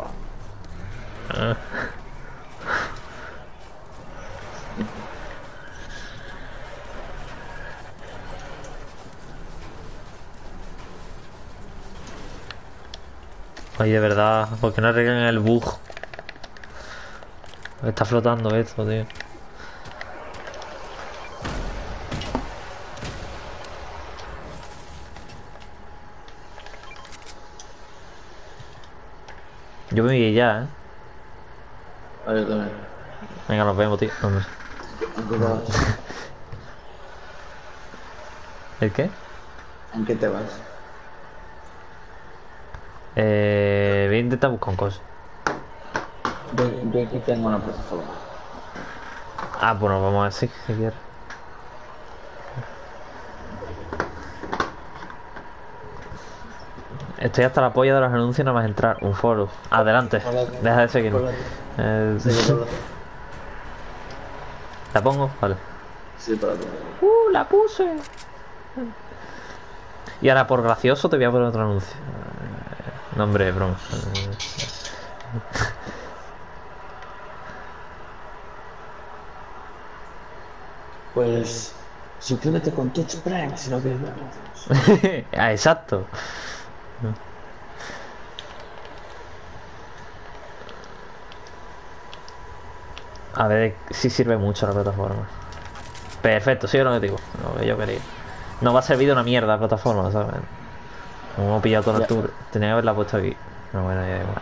Ay, de verdad, ¿por qué no arreglan el bug? Está flotando esto, tío. Yo me voy ya, ¿eh? Vale, también. Venga, nos vemos, tío. Hombre. ¿En qué te vas? ¿El qué? ¿En qué te vas? Voy a intentar buscar un coche. Yo aquí tengo una plataforma. Ah, pues nos vamos a decir, si quieres. Estoy hasta la polla de los anuncios, nada más entrar. Un foro. Adelante. Deja de seguirme. Sí, para ti. ¿La pongo? Vale. Sí, para ti. La puse. Y ahora por gracioso te voy a poner otro anuncio. No, hombre, broma. Pues suscríbete con Twitch Prime si no quieres verlo. Ah, exacto. A ver si sirve mucho la plataforma. Perfecto, sí o no que digo. Lo que yo quería. No va a servir de una mierda la plataforma, ¿sabes? Como hemos pillado toda la Ya. altura. Tenía que haberla puesto aquí. Pero bueno, ya da igual.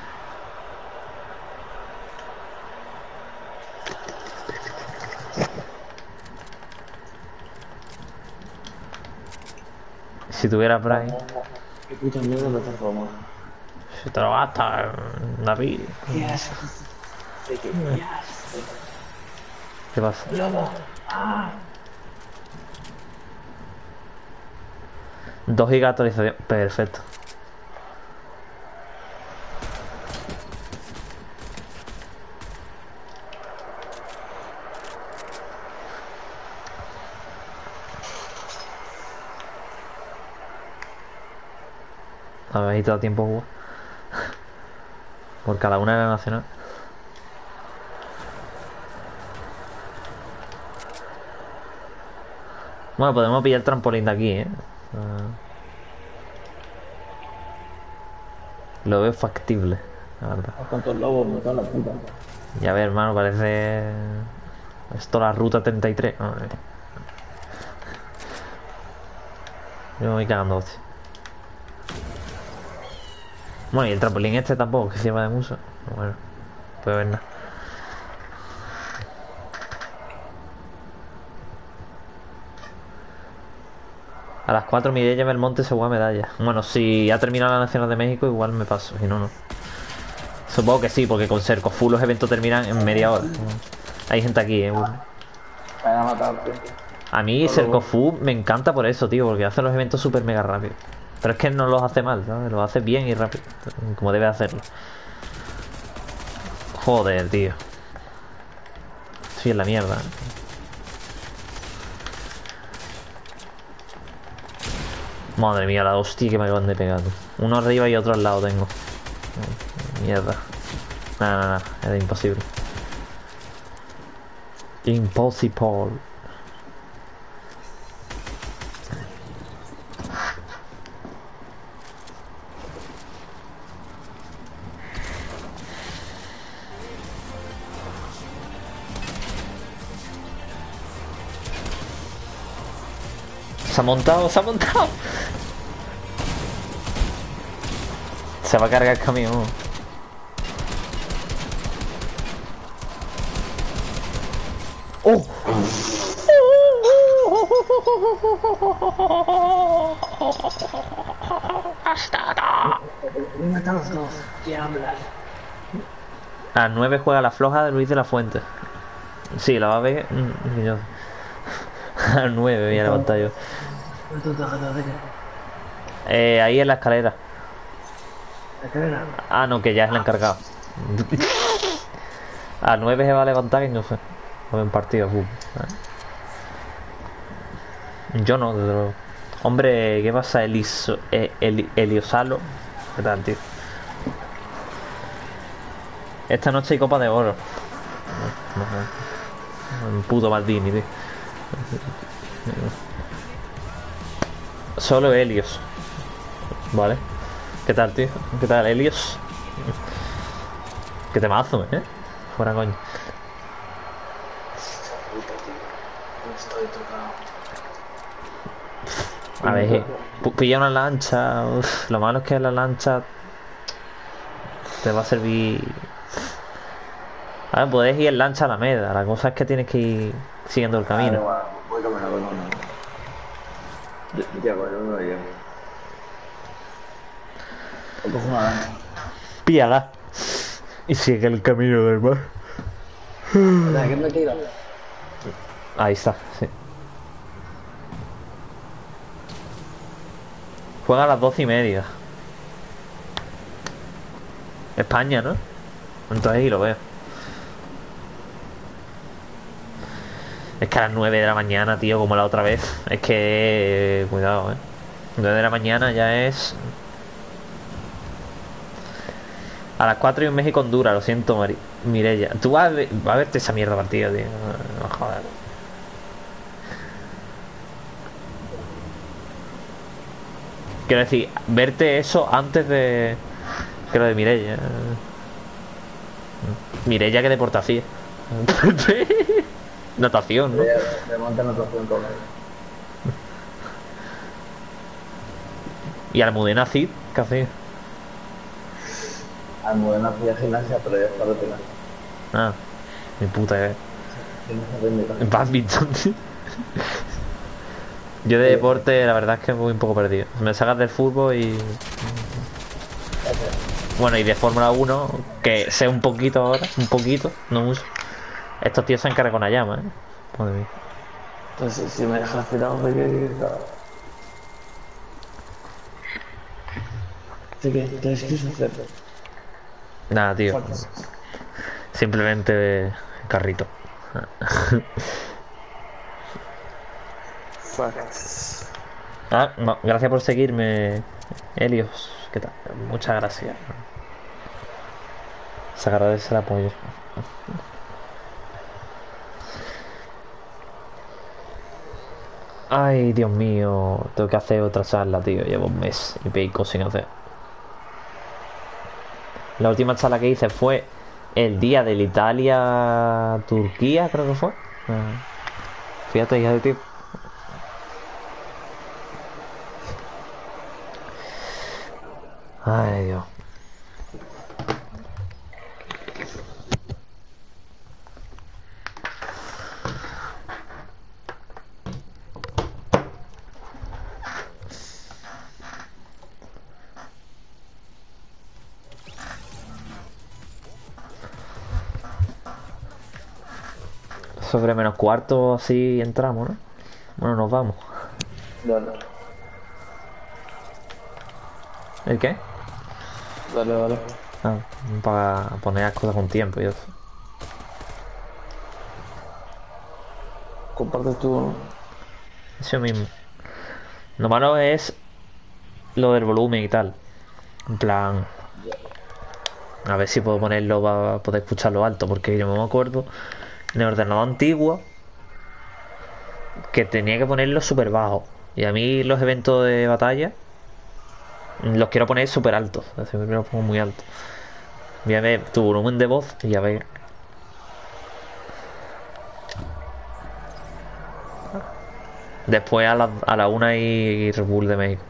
Si tuviera Prime, Qué puta mierda de plataforma. si te lo gastas, David. Yes. ¿Qué pasa? Lobo. 2 GB de actualización. Perfecto. A ver, ahí te da tiempo a jugar. Por cada una de la nacional. Bueno, podemos pillar el trampolín de aquí, ¿eh? Lo veo factible, la verdad. ¿Cuántos lobos me cago en la puta? Ya ver, hermano, parece... Esto la ruta 33. Madre mía. Yo me voy cagando, hostia. Bueno, y el trampolín este tampoco, que sirva de mucho. Bueno, puede ver nada. A las 4 Mireia Belmonte se juega medalla. Bueno, si ha terminado la Nacional de México, igual me paso. Si no, no. Supongo que sí, porque con Cercofu los eventos terminan en media hora. Hay gente aquí, Me van a matar, tío. A mí Cercofu me encanta por eso, tío, porque hace los eventos súper mega rápido. Pero es que no los hace mal, ¿sabes? Los hace bien y rápido, como debe hacerlo. Joder, tío. Estoy en la mierda. Madre mía, la hostia que me acaban de pegar. Uno arriba y otro al lado tengo. Mierda. Nada, era imposible. Impossible. Se ha montado, se ha montado. Se va a cargar el camión. ¡Oh! Me matan los dos. ¿Qué hablas? A 9 juega la floja de Luis de la Fuente. Sí, la va a ver. Yo. A 9 voy a levantar yo. Ahí en la escalera. ¿La escalera? Ah, no, que ya es el encargado. A 9 se va a levantar y no sé. O en partido, Yo no, desde luego. Hombre, ¿qué pasa, Eliosalo? ¿Qué tal, tío? Esta noche hay Copa de Oro. Un puto Maldini, tío. Solo Helios. Vale. ¿Qué tal, tío? ¿Qué tal, Helios? Qué temazo, Fuera coño. Estoy tocado. A ver, pilla una lancha. Uf, lo malo es que la lancha te va a servir. A ver, puedes ir en lancha a la meta. La cosa es que tienes que ir siguiendo el camino. Bueno, voy caminando con uno. Ya, con uno yo. O cojo una lancha. Píala. Y sigue el camino del mar. ¿De qué me tiro? Ahí está, sí. Juega a las 12:30. España, ¿no? Entonces ahí lo veo. Es que a las 9 de la mañana, tío, como la otra vez. Es que... Cuidado, 9 de la mañana ya es... A las 4 y en México Honduras, lo siento, Mireia. Tú vas a verte esa mierda partida, tío. No, no jodas. Quiero decir, verte eso antes de... Que lo de Mireia. Mireia, que deporte hacía. Natación, ¿no? De monta natación con él. Y Almudena Cid, ¿qué hacía? Almudena hacía gimnasia, pero ya está retirada. Ah, mi puta idea. Gimnasia rítmica. Badminton, tío. Yo de deporte, la verdad es que voy un poco perdido. Me sacas del fútbol y... Bueno, y de Fórmula 1, que sé un poquito ahora, un poquito, no mucho. Estos tíos se encargan con Ayama, Madre mía. Entonces, si me dejas tirado, ¿de qué? Así que, ¿qué quieres hacer? Nada, tío. Simplemente carrito. Facts. Ah, no, gracias por seguirme, Helios. ¿Qué tal? Muchas gracias. Se agradece el apoyo. Ay, Dios mío. Tengo que hacer otra charla, tío. Llevo un mes y pico sin hacer. La última charla que hice fue el día del Italia-Turquía, creo que fue. Fíjate, hija de tío. Ay, Dios. sobre menos cuarto así entramos, ¿no? Bueno, nos vamos. Dale, ¿El qué? dale, dale. Ah, para poner las cosas con tiempo y eso. Comparte tú, ¿no? Eso mismo. Lo malo es lo del volumen y tal. En plan, a ver si puedo ponerlo para poder escucharlo alto, porque yo me acuerdo en el ordenador antiguo que tenía que ponerlo súper bajo. Y a mí los eventos de batalla los quiero poner súper altos. Así que los pongo muy alto. Voy a ver tu volumen de voz y a ver. Después a la una y Red Bull de México.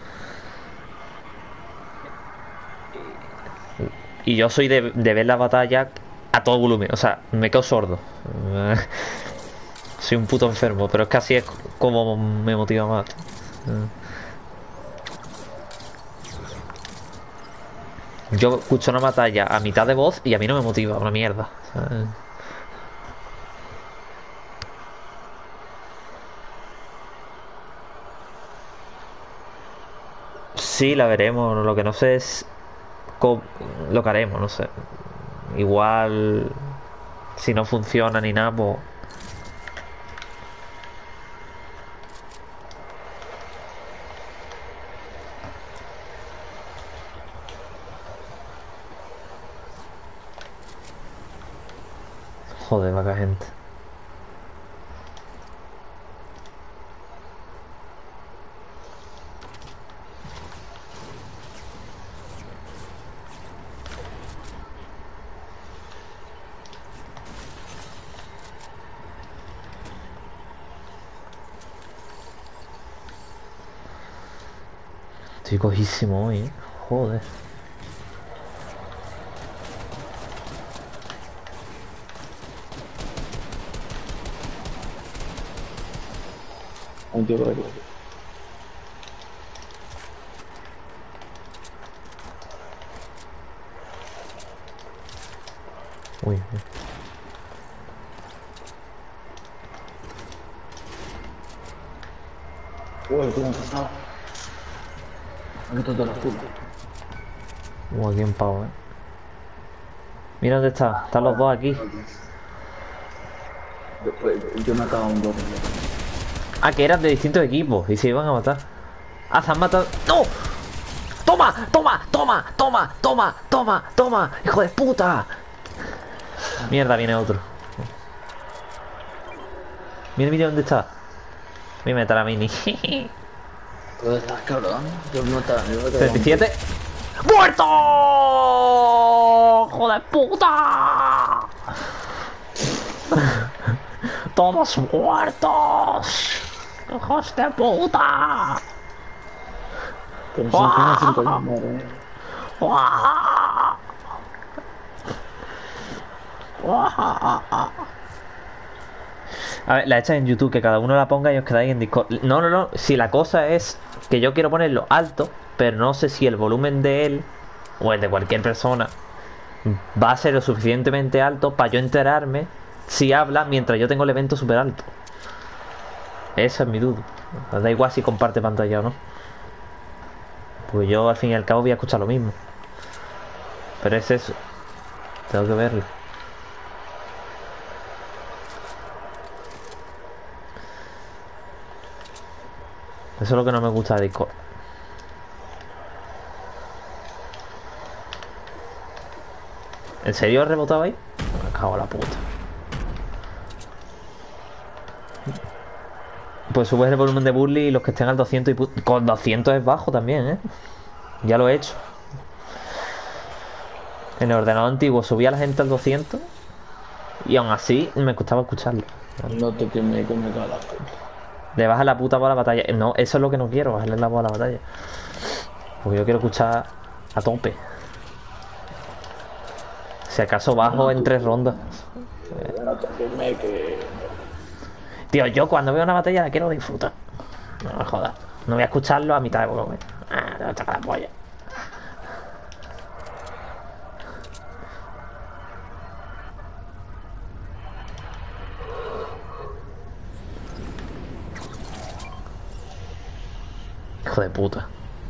Y yo soy de ver la batalla a todo volumen. O sea, me quedo sordo. Soy un puto enfermo, pero es que así es como me motiva más. Yo escucho una batalla a mitad de voz y a mí no me motiva, una mierda. Sí, la veremos. Lo que no sé es lo que haremos, no sé. Igual, si no funciona ni nada, pues. Joder, vaca gente. Estoy cojísimo hoy, ¿eh? Joder. Un tío por aquí. Uy, uy. Uy, ¿cómo has estado? Aquí todo la azul. Aquí un pavo, ¿eh? Mira dónde está. Están los dos aquí. Después, yo he matado a un dos. Ah, que eran de distintos equipos y se iban a matar. Ah, se han matado. ¡No! ¡Toma! ¡Toma! ¡Toma! ¡Toma! ¡Toma! ¡Toma! ¡Toma! ¡Hijo de puta! Mierda, viene otro. Mira, mira dónde está. Voy a meter a Mini. ¿Dónde estás, cabrón? Yo no te... 37. ¡Muerto! ¡Joder puta! ¡Todos muertos! ¡Hijos de puta! Pero si encima 5 años, madre. ¡Guau! A ver, la echas en YouTube, que cada uno la ponga y os quedáis en Discord. No, no, no. Si la cosa es que yo quiero ponerlo alto, pero no sé si el volumen de él o el de cualquier persona va a ser lo suficientemente alto para yo enterarme si habla mientras yo tengo el evento súper alto. Esa es mi duda. Da igual si comparte pantalla o no. Pues yo al fin y al cabo voy a escuchar lo mismo. Pero es eso. Tengo que verlo. Eso es lo que no me gusta de Discord. ¿En serio he rebotado ahí? Me cago en la puta. Pues subes el volumen de Burly y los que estén al 200 y con 200 es bajo también, ¿eh? Ya lo he hecho. En el ordenador antiguo subía a la gente al 200 y aún así me costaba escucharlo. No te queme con la puta. Le baja la puta voz a la batalla. No, eso es lo que no quiero, bajarle la voz a la batalla. Porque yo quiero escuchar a tope. Si acaso bajo en 3 rondas. No te queme que... Tío, yo cuando veo una batalla la quiero disfrutar. No me jodas. No voy a escucharlo a mitad de volumen. Ah, no te la polla. Hijo de puta.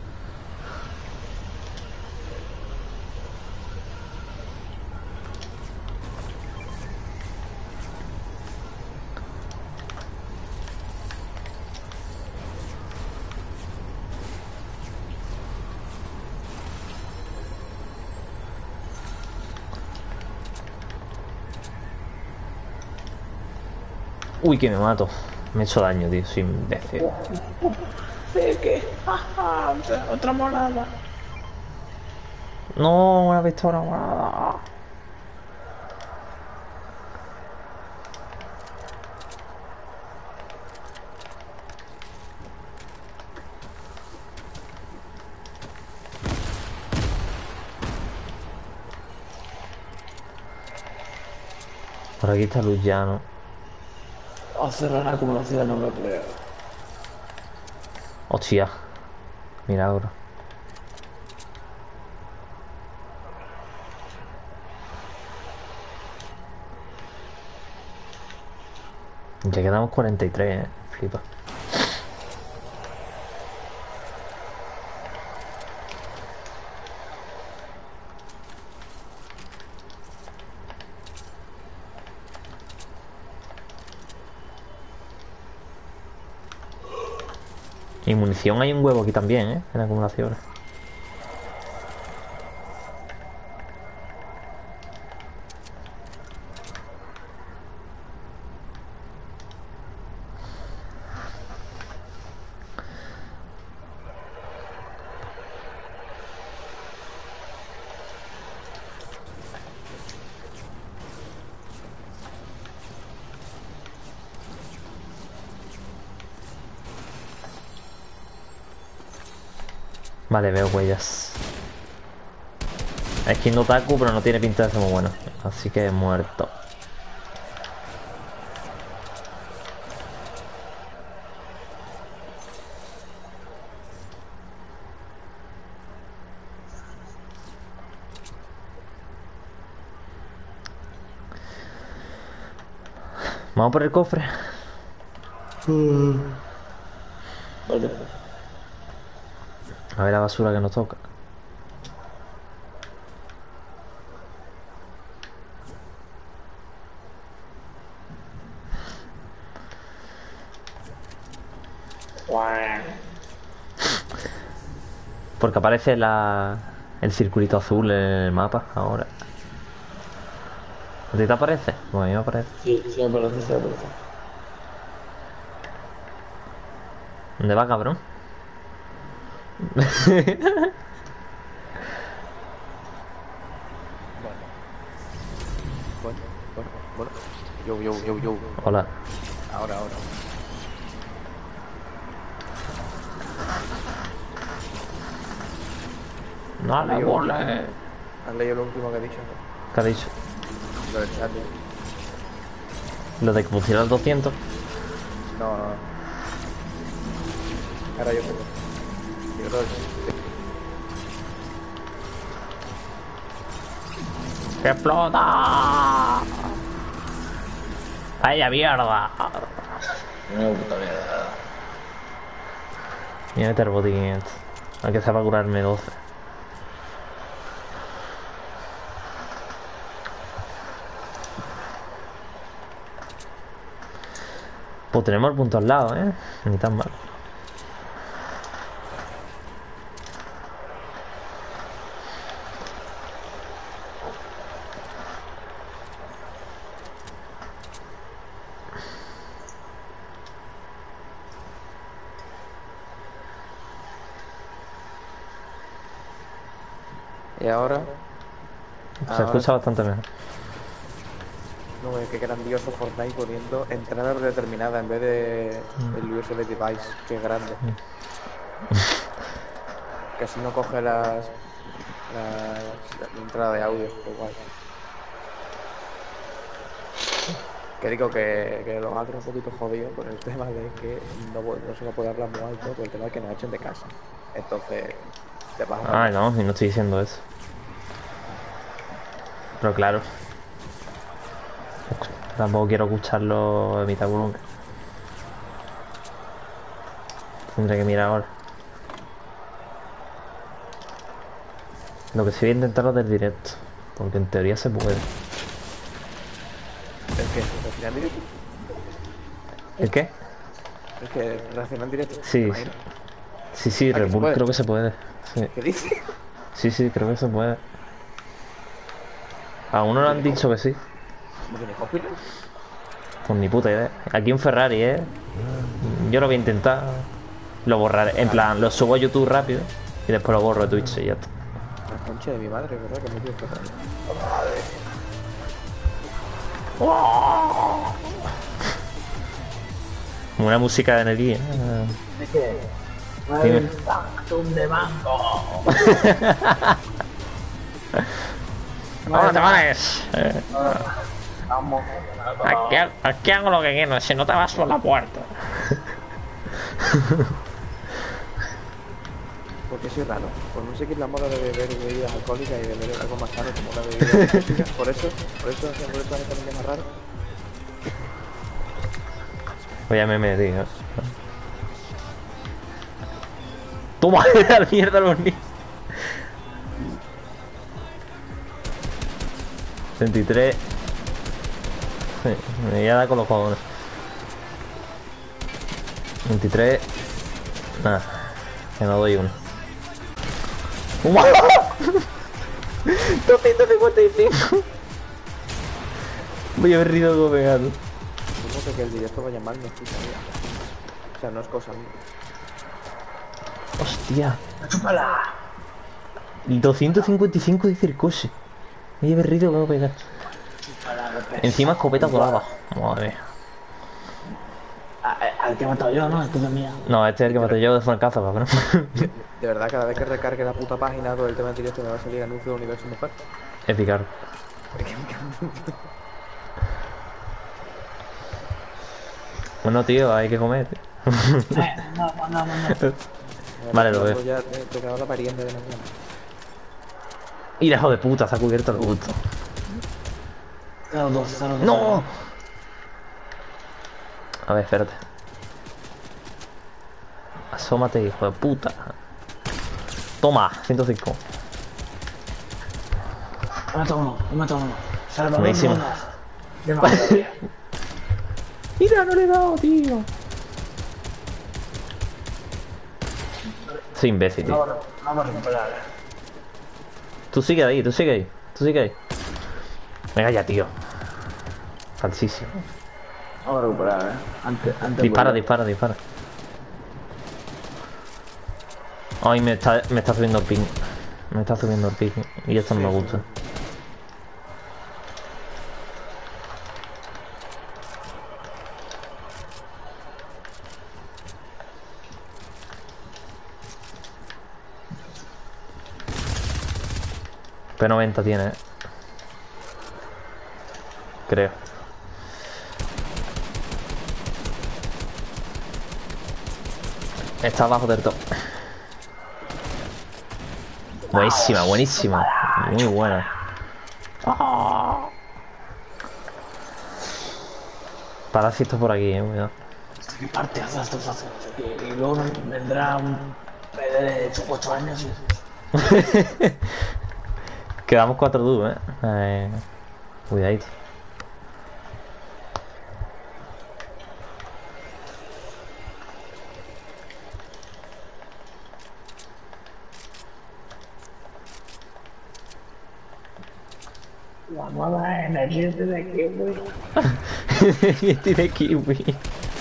Uy, que me mato. Me he hecho daño, tío. Soy imbécil. ¿De qué? Otra morada. No, una pistola morada. Por aquí está Luciano. A cerrar acumulación no me creo. Hostia. Milagro. Ya quedamos 43, flipa. Y munición hay un huevo aquí también, en acumulaciones. Vale, veo huellas. Es Skin Otaku, pero no tiene pinta de ser muy bueno. Así que muerto. Vamos por el cofre. Vale. A ver la basura que nos toca. Porque aparece el circulito azul en el mapa ahora. ¿A ti te aparece? Bueno, a mí me aparece. Sí, sí me parece, sí me parece. ¿Dónde va, cabrón? Bueno. Yo. Hola. Ahora. No le burles. ¿Has leído lo último que he dicho? ¿Qué ha dicho? Lo del Charlie. Lo de que pusiera el 200. No. Ahora yo tengo. Yo creo ¡Que explota! ¡Vaya mierda! Me puta mierda. Voy a meter botiquín esto. Aunque sea para curarme 12. Pues tenemos el punto al lado, ni tan mal. Y ahora. Se escucha bastante mejor. No, es que grandioso Fortnite poniendo entrada predeterminada en vez de el USB device, que es grande. Que así no coge la entrada de audio, igual. Que digo que los otros un poquito jodidos por el tema de que no se va a poder hablar muy alto por el tema de que nos echen de casa. Entonces, te vas a... No, y no estoy diciendo eso. Pero claro. Tampoco quiero escucharlo en mitad volumen. Tendré que mirar ahora. Lo que sí voy a intentar es del directo. Porque en teoría se puede. ¿El qué? ¿Reaccionar en directo? ¿El qué? ¿El que reaccionar en directo? Sí. ¿Te imaginas? Sí, ¿Ah, que Red se Bull puede? creo que se puede. Sí, ¿Qué dices? sí, creo que se puede. A uno le han dicho que sí. ¿No tiene copyright? Pues ni puta idea. Aquí un Ferrari, Yo lo voy a intentar. Lo borraré. En plan, lo subo a YouTube rápido. Y después lo borro de Twitch y ya está. La concha de mi madre, ¿verdad? Que me quiero Ferrari. Una música de energía. ¿De qué? Dime. El Factum de Mango. ¿Cómo te pones? Vamos. Aquí hago lo que quiero, si no te vas por la puerta. Porque soy raro. Por no seguir la moda de beber bebidas alcohólicas y beber algo más sano como una bebida alcohólica. Por eso siempre el planeta me llama raro. Pues ya me metí, ¿no? Toma, la mierda los niños. 23. Sí, me voy a dar con los cojones. 23. Nada, que no doy uno. 255. Voy a haber rido como pegado. Supongo que el directo vaya mal, no estoy sabía. O sea, no es cosa mía. Hostia. ¡Chúpala! 255 de circose. Voy a haber rido como pegar. ¡Chúpala, repes! Encima escopeta volaba. Madre mía. Al que he matado yo, ¿no? Esto es mía. No, este es el que maté yo de francazo, cabrón. De verdad, cada vez que recargue la puta página todo el tema del directo me va a salir anuncio de Universo Mujer. Epicar. Bueno, tío, hay que comer. No. Vale, lo veo. Ya tocaba la pariente de mañana. Y hijo de puta, se ha cubierto el gusto. Están los dos. ¡No! A ver, espérate. Asómate, hijo de puta. Toma, 105. Me mato uno. Salvador Buenísimo. Monas. De Macedonia. Mira, no le he dado, tío. Soy imbécil, tío. Vamos a recuperar. Tú sigue ahí. Venga ya, tío. Falsísimo. Vamos a recuperar, Antes Dispara. Ay, me está subiendo el ping. Y esto no me gusta. P90 tiene, creo. Está abajo del top. Buenísima. Muy buena. Parásitos por aquí, cuidado. ¿Qué parte haces estos haces? Y luego vendrá un PD de 8 años y... Quedamos 4 dúos, cuidadito. La nueva energía de kiwi. Tiene kiwi.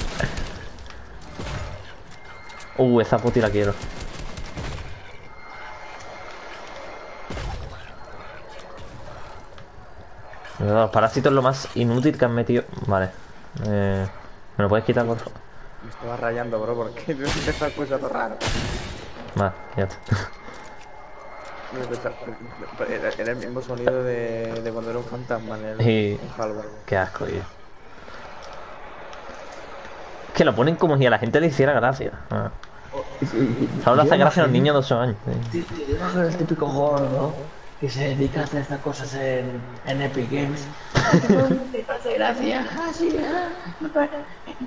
Esa poti la quiero. Los parásitos es lo más inútil que han metido. Vale. ¿Me lo puedes quitar, por favor? Me estaba rayando, bro, porque me empezó a escuchar todo raro. Vale, ya está. Era el mismo sonido de cuando era un fantasma en el Y... Halloween. Qué asco, tío. Es que lo ponen como si a la gente le hiciera gracia. Solo le hace gracia a los niños de 8 años. Te digo que el típico gordo que se dedica a hacer estas cosas en Epic Games. ¿Te hace gracia? Ah, sí,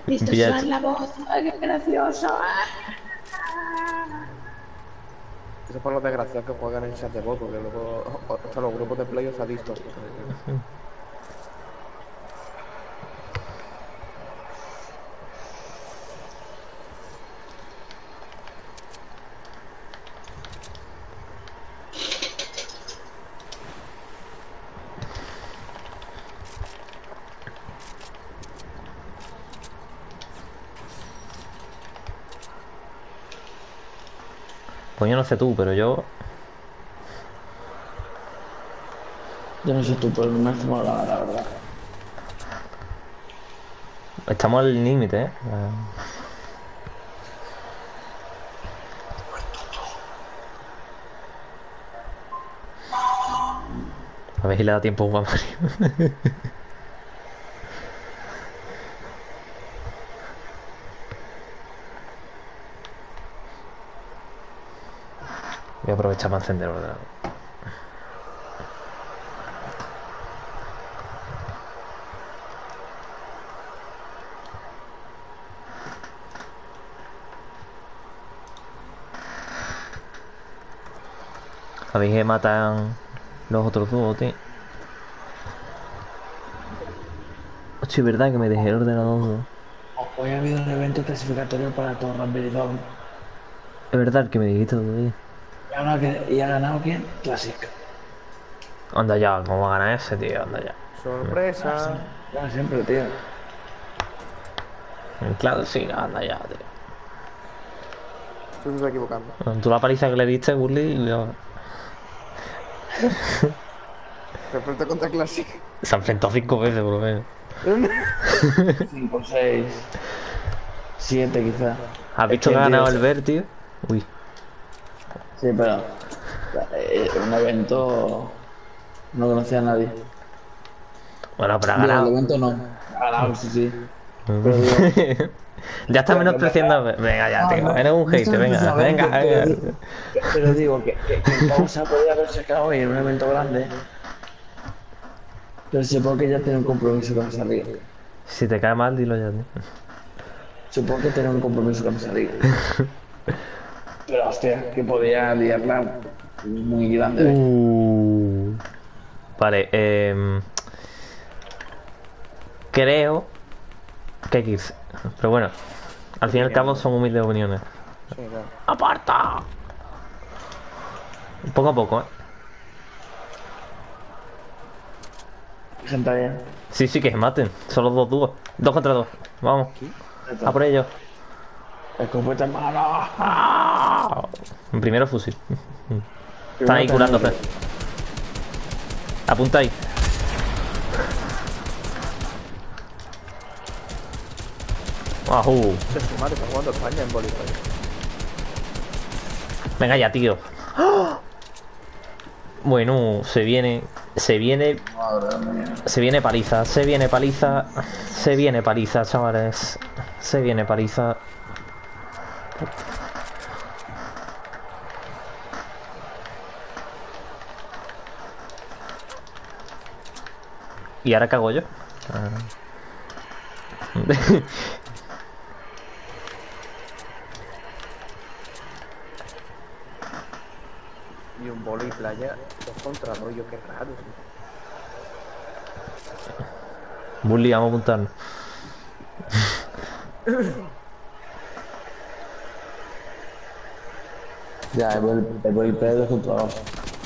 distorsionar la voz. Ay, qué gracioso. Eso es por los desgraciados que juegan en chat de bot, porque luego hasta los grupos de play os ha visto. Pues yo no sé tú, pero yo... Yo no sé tú, pero no me hace mal nada, la verdad. Estamos al límite, ¿eh? A ver si le da tiempo a jugar Mario. Voy a aprovechar para encender el ordenador. ¿Sabéis que matan los otros dos, tío? Hostia, es verdad que me dejé el ordenador. Hoy ha habido un evento clasificatorio para todo Rumble Zone. Es verdad que me dijiste otro día. ¿Y ha ganado quién? Classic. Anda ya, ¿cómo va a ganar ese, tío? Anda ya. ¡Sorpresa! Gana siempre, tío. Claro, sí, anda ya, tío. Tú te estás equivocando. Tú la paliza que le diste, Burly, Se enfrenta contra Classic. se ha enfrentado 5 veces, por lo menos. 5, 6, 7 quizás. ¿Has visto que ha ganado el Ver, tío? Uy. Sí, pero un evento no conocía a nadie. Bueno, pero ha Digo, el ganado. evento no. Ha ganado, sí, sí. Pero digo, Ya está menospreciando. Venga, ya, tío. Eres un hater, venga, venga, venga. Pero digo que en pausa podría haber sacado hoy en un evento grande. Pero supongo que ya tiene un compromiso con esa liga. Si te cae mal, dilo ya, tío. Supongo que tiene un compromiso con esa liga. Pero hostia, que podía liarla muy grande. Vale, creo que hay que irse. Pero bueno, al fin y al cabo son humildes opiniones. Sí, claro. ¡Aparta! Poco a poco, ¿eh? Gente bien. Sí, sí, que se maten. Son los dos dúos. 2 contra 2. Vamos. A por ellos. Escopeta en mano. ¡Ah! Primero fusil. Están ahí curándose. Apunta ahí. ¡Ajú! Su madre está jugando España en voleibol. Venga ya, tío. ¡Ah! Bueno, se viene Madre mía. se viene paliza, chavales. Se viene paliza. ¿Y ahora qué hago yo? Y un vóley playa 2 contra 2, yo qué raro. Bully, vamos a apuntarnos. Ya, el voleibol de junto a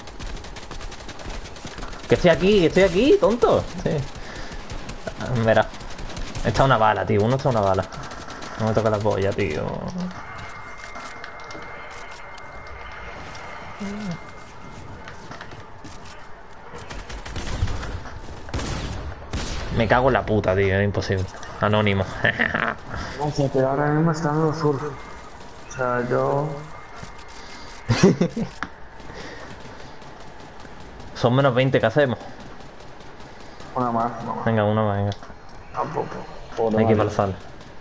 Que estoy aquí, tonto. Sí. Verá. Está una bala, tío. Uno está una bala. No me toca la polla, tío. Me cago en la puta, tío. Es imposible. Anónimo. No sé, pero ahora mismo está en los sur. O sea, yo... Son menos 20, ¿qué hacemos? Una más. Venga, una más, venga. Tampoco. Hay que ir para la sala.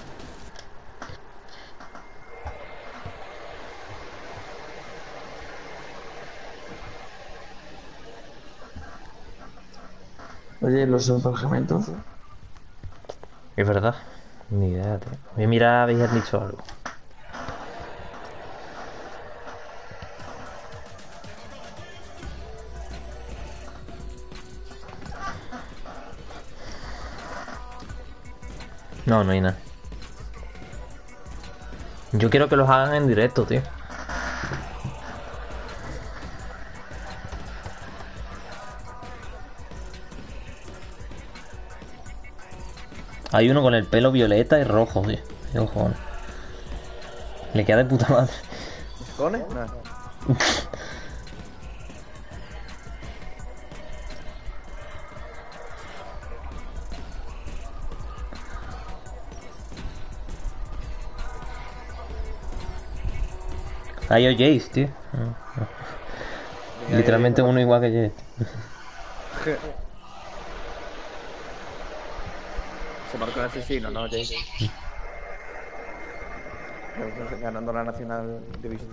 Oye, los emparejamientos. Es verdad. Ni idea, tío. Voy a mirar, habéis dicho algo. No, no hay nada. Yo quiero que los hagan en directo, tío. Hay uno con el pelo violeta y rojo, tío. Qué cojones. Le queda de puta madre. ¿Cone? No. Hay OJs, tío. Literalmente uno igual que Jace. Se marcó el asesino, ¿no, Jay? Ganando la Nacional Division.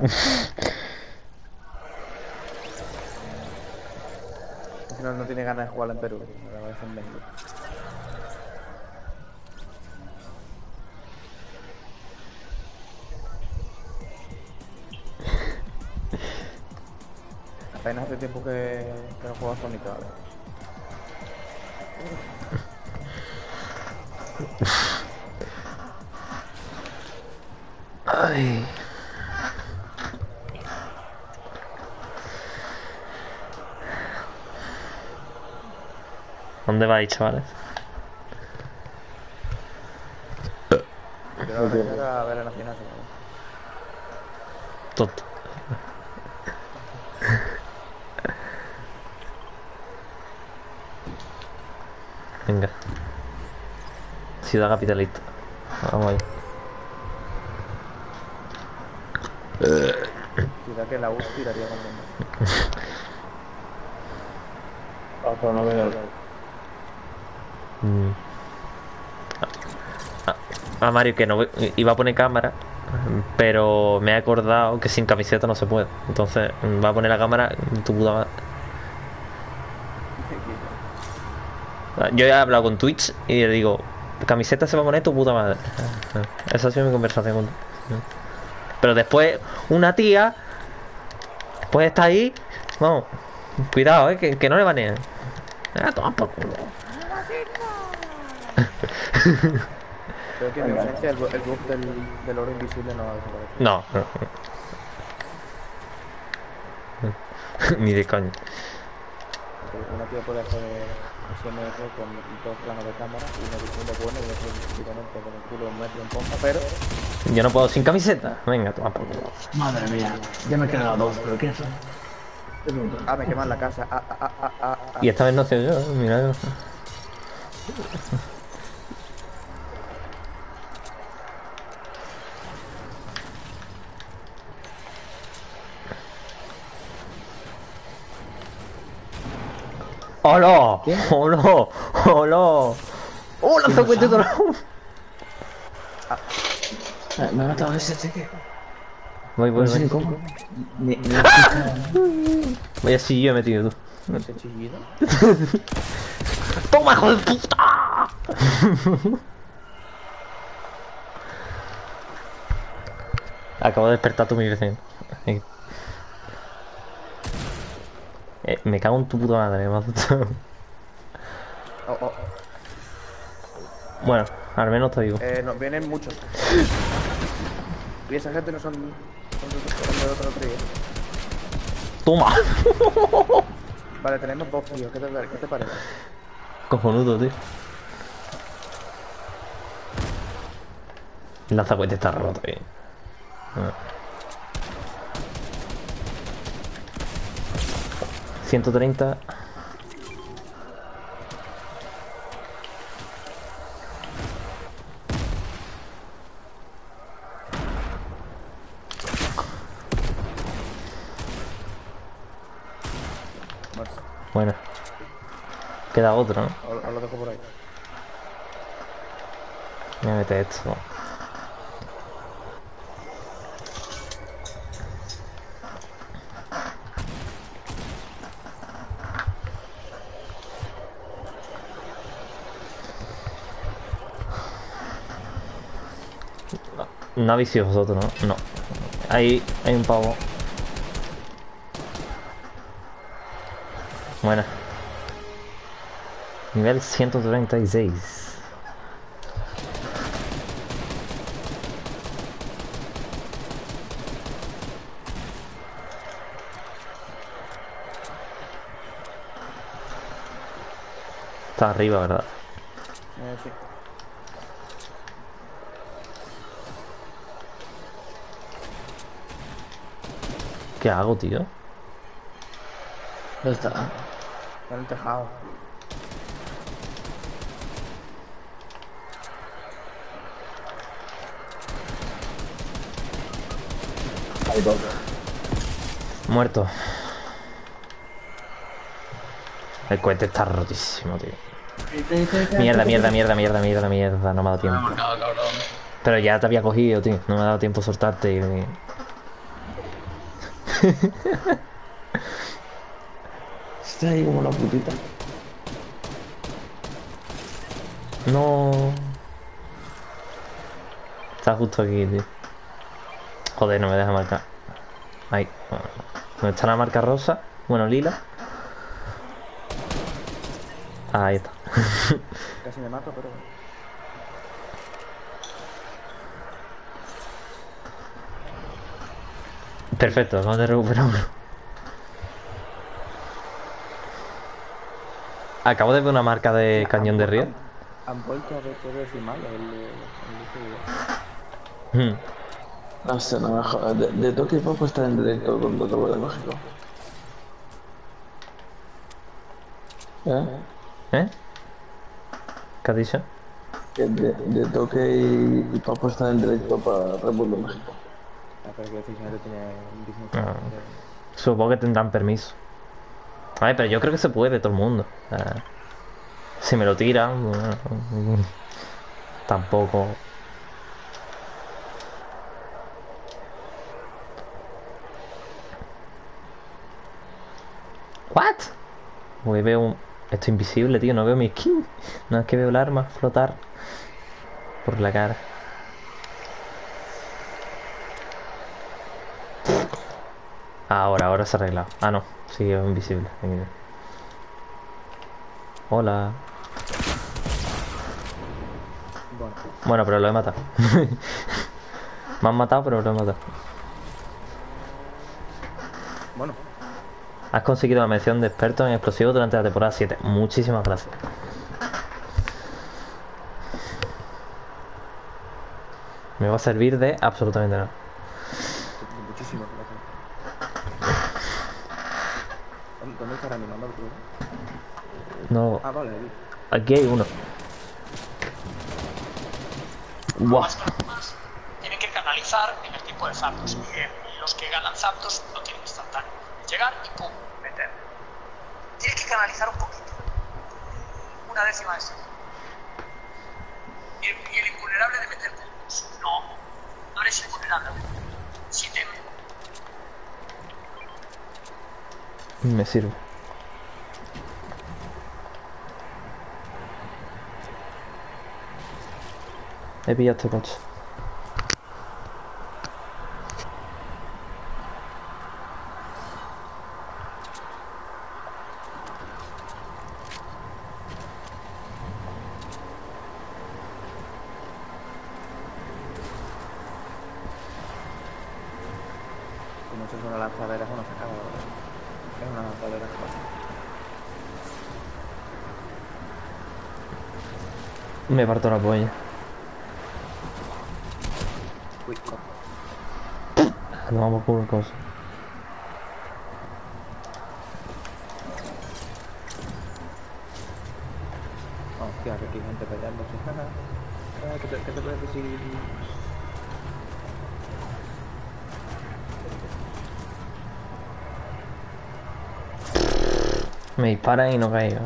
Nacional no tiene ganas de jugar en Perú. La va a hacer en México. Apenas hace tiempo que no juega Sonic, ¿vale? Ay. ¿Dónde vais, chavales? Yo la verdad era a ver la Nacional, ¿vale? Tonto. Venga. Ciudad capitalista. Vamos ahí. Ciudad que la U tiraría con bomba. Pero no veo. A Mario que no iba a poner cámara, pero me he acordado que sin camiseta no se puede. Entonces va a poner la cámara tu puta madre. Yo he hablado con Twitch y le digo, camiseta se va a poner tu puta madre. Esa ha sido mi conversación con. Pero después una tía después está ahí. Vamos, cuidado, que no le baneen. Toma por culo. Creo que en mi ausencia el bug del oro invisible no va a desaparecer. No. Ni de coña. Una tía puede hacer SMR con dos planos de cámara y uno bueno y otro prácticamente con el culo un metro en pompa, pero Yo no puedo sin camiseta. Venga, toma por culo. Madre mía, ya me he quedado dos, pero ¿qué haces? me queman la casa. Y esta vez no sé yo, mira. ¡Hola! ¡Hola! ¡Hola! ¡Hola, 50 dorado! Me ha matado ese cheque. Voy. No sé ni cómo. Ni Vaya si yo he metido tú. Ese chillido. ¡Toma, hijo de puta! Acabo de despertar tu mi vecino. Me cago en tu puta madre, me ha asustado. Oh. Bueno, al menos te digo. Nos vienen muchos. Y esa gente no son de otro trío. ¡Toma! Vale, tenemos dos tíos. ¿Qué te parece? Cojonudo, tío. El lanzacohete está roto, tío. 130. Bueno. Queda otro, ¿no? Os lo dejo por ahí. Voy a meter esto. No habéis sido vosotros, ¿no? No. Ahí hay un pavo. Bueno. Nivel 136. Está arriba, ¿verdad? Sí. ¿Qué hago, tío? ¿Dónde está? En el tejado. Ahí va. Muerto. El cohete está rotísimo, tío. Mierda, mierda, mierda, mierda, mierda, mierda. No me ha dado Me ha tiempo. marcado, cabrón. Pero ya te había cogido, tío. No me ha dado tiempo a soltarte y... Está ahí como una putita. No. Está justo aquí, tío. Joder, no me deja marcar. Ahí. ¿Dónde está la marca rosa? Bueno, lila. Ahí está. Casi me mato, pero... Perfecto, vamos a recuperar uno. Acabo de ver una marca de cañón de río. Han vuelto a ver decimal el No sé, no me jodas. De Tokio Pop está en directo con Doctor de México. ¿Eh? ¿Eh? ¿Qué has dicho? Que de Tokio y Papo están en directo para Red Bull de México. pero que decís, no tiene un Disney Ah. de... Supongo que tendrán permiso. A ver, pero yo creo que se puede todo el mundo. Si me lo tiran, bueno, tampoco. ¿What? Uy, veo un... Esto invisible, tío, no veo mi skin. No es que veo el arma flotar por la cara. Ahora se ha arreglado. Ah, no, sí, es invisible. Hola. Bueno, Bueno, pero lo he matado. Me han matado, pero lo he matado. bueno. Has conseguido la mención de experto en explosivos durante la temporada 7. Muchísimas gracias. Me va a servir de absolutamente nada. Muchísimo gracias. ¿Dónde está reanimando el club? No, Ah, vale, ahí. aquí hay uno. Buah. Más problemas tienen que canalizar en el tiempo de saltos. Y los que ganan saltos no tienen instantáneo. Llegar y pum, meter. Tienes que canalizar un poquito. Una décima de segundo. Y el invulnerable de meterte. No eres invulnerable. Si te... Me sirve. He pillado este coche. Como si es una lanzadera, es una sacada. Es una lanzadera. Me parto la polla. Uy, corre. Nos vamos por una cosa. Hostia, que aquí hay gente peleándose. ¿Qué te puedes decir? Me disparan y no caigo.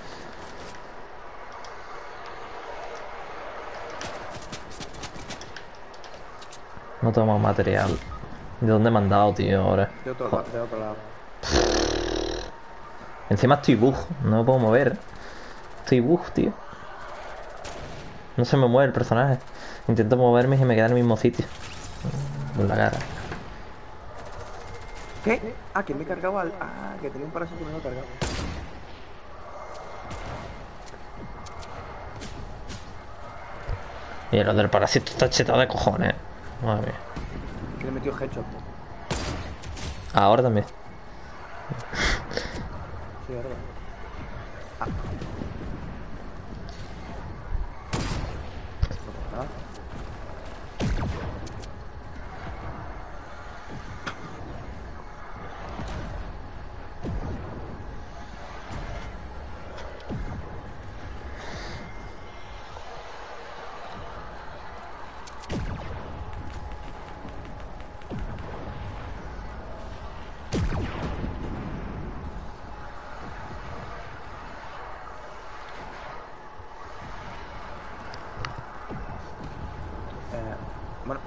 No tengo más material. ¿De dónde me han dado, tío, ahora? De otro lado. Encima estoy bug, no me puedo mover. Estoy bug, tío. No se me mueve el personaje. Intento moverme y me queda en el mismo sitio. Con la cara. ¿Qué? Ah, que me he cargado al... Ah, que tenía un parásito y me lo he cargado. Y lo del parásito está chetado de cojones. Madre mía. Que le he metido headshot. Ahora también. Sí, verdad. Bueno.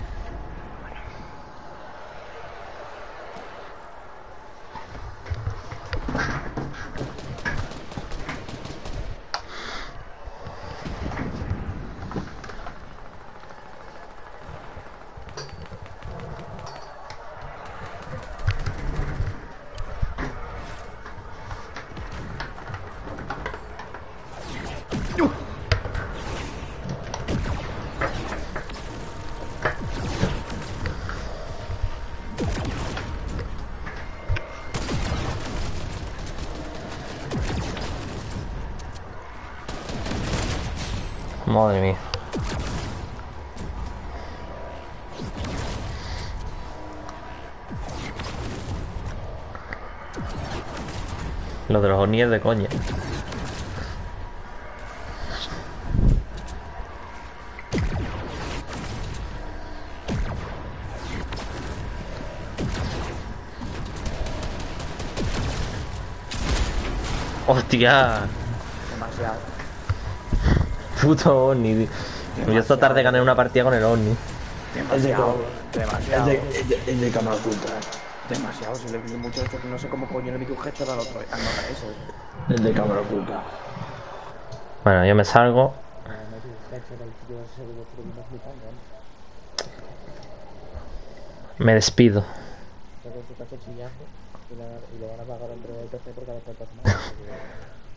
Madre mía. Lo de los ovnis es de coña. Hostia. Demasiado. Puto ovni, tío. Yo esta tarde gané una partida con el ovni. Demasiado. Demasiado. Es de cámara oculta. Demasiado. Si le pido mucho esto, no sé cómo coño le pido un gesto al otro. Ah, no, eso. Es de cámara oculta. Bueno, yo me salgo. Me despido. Y lo van a pagar dentro del PC porque después pasa nada.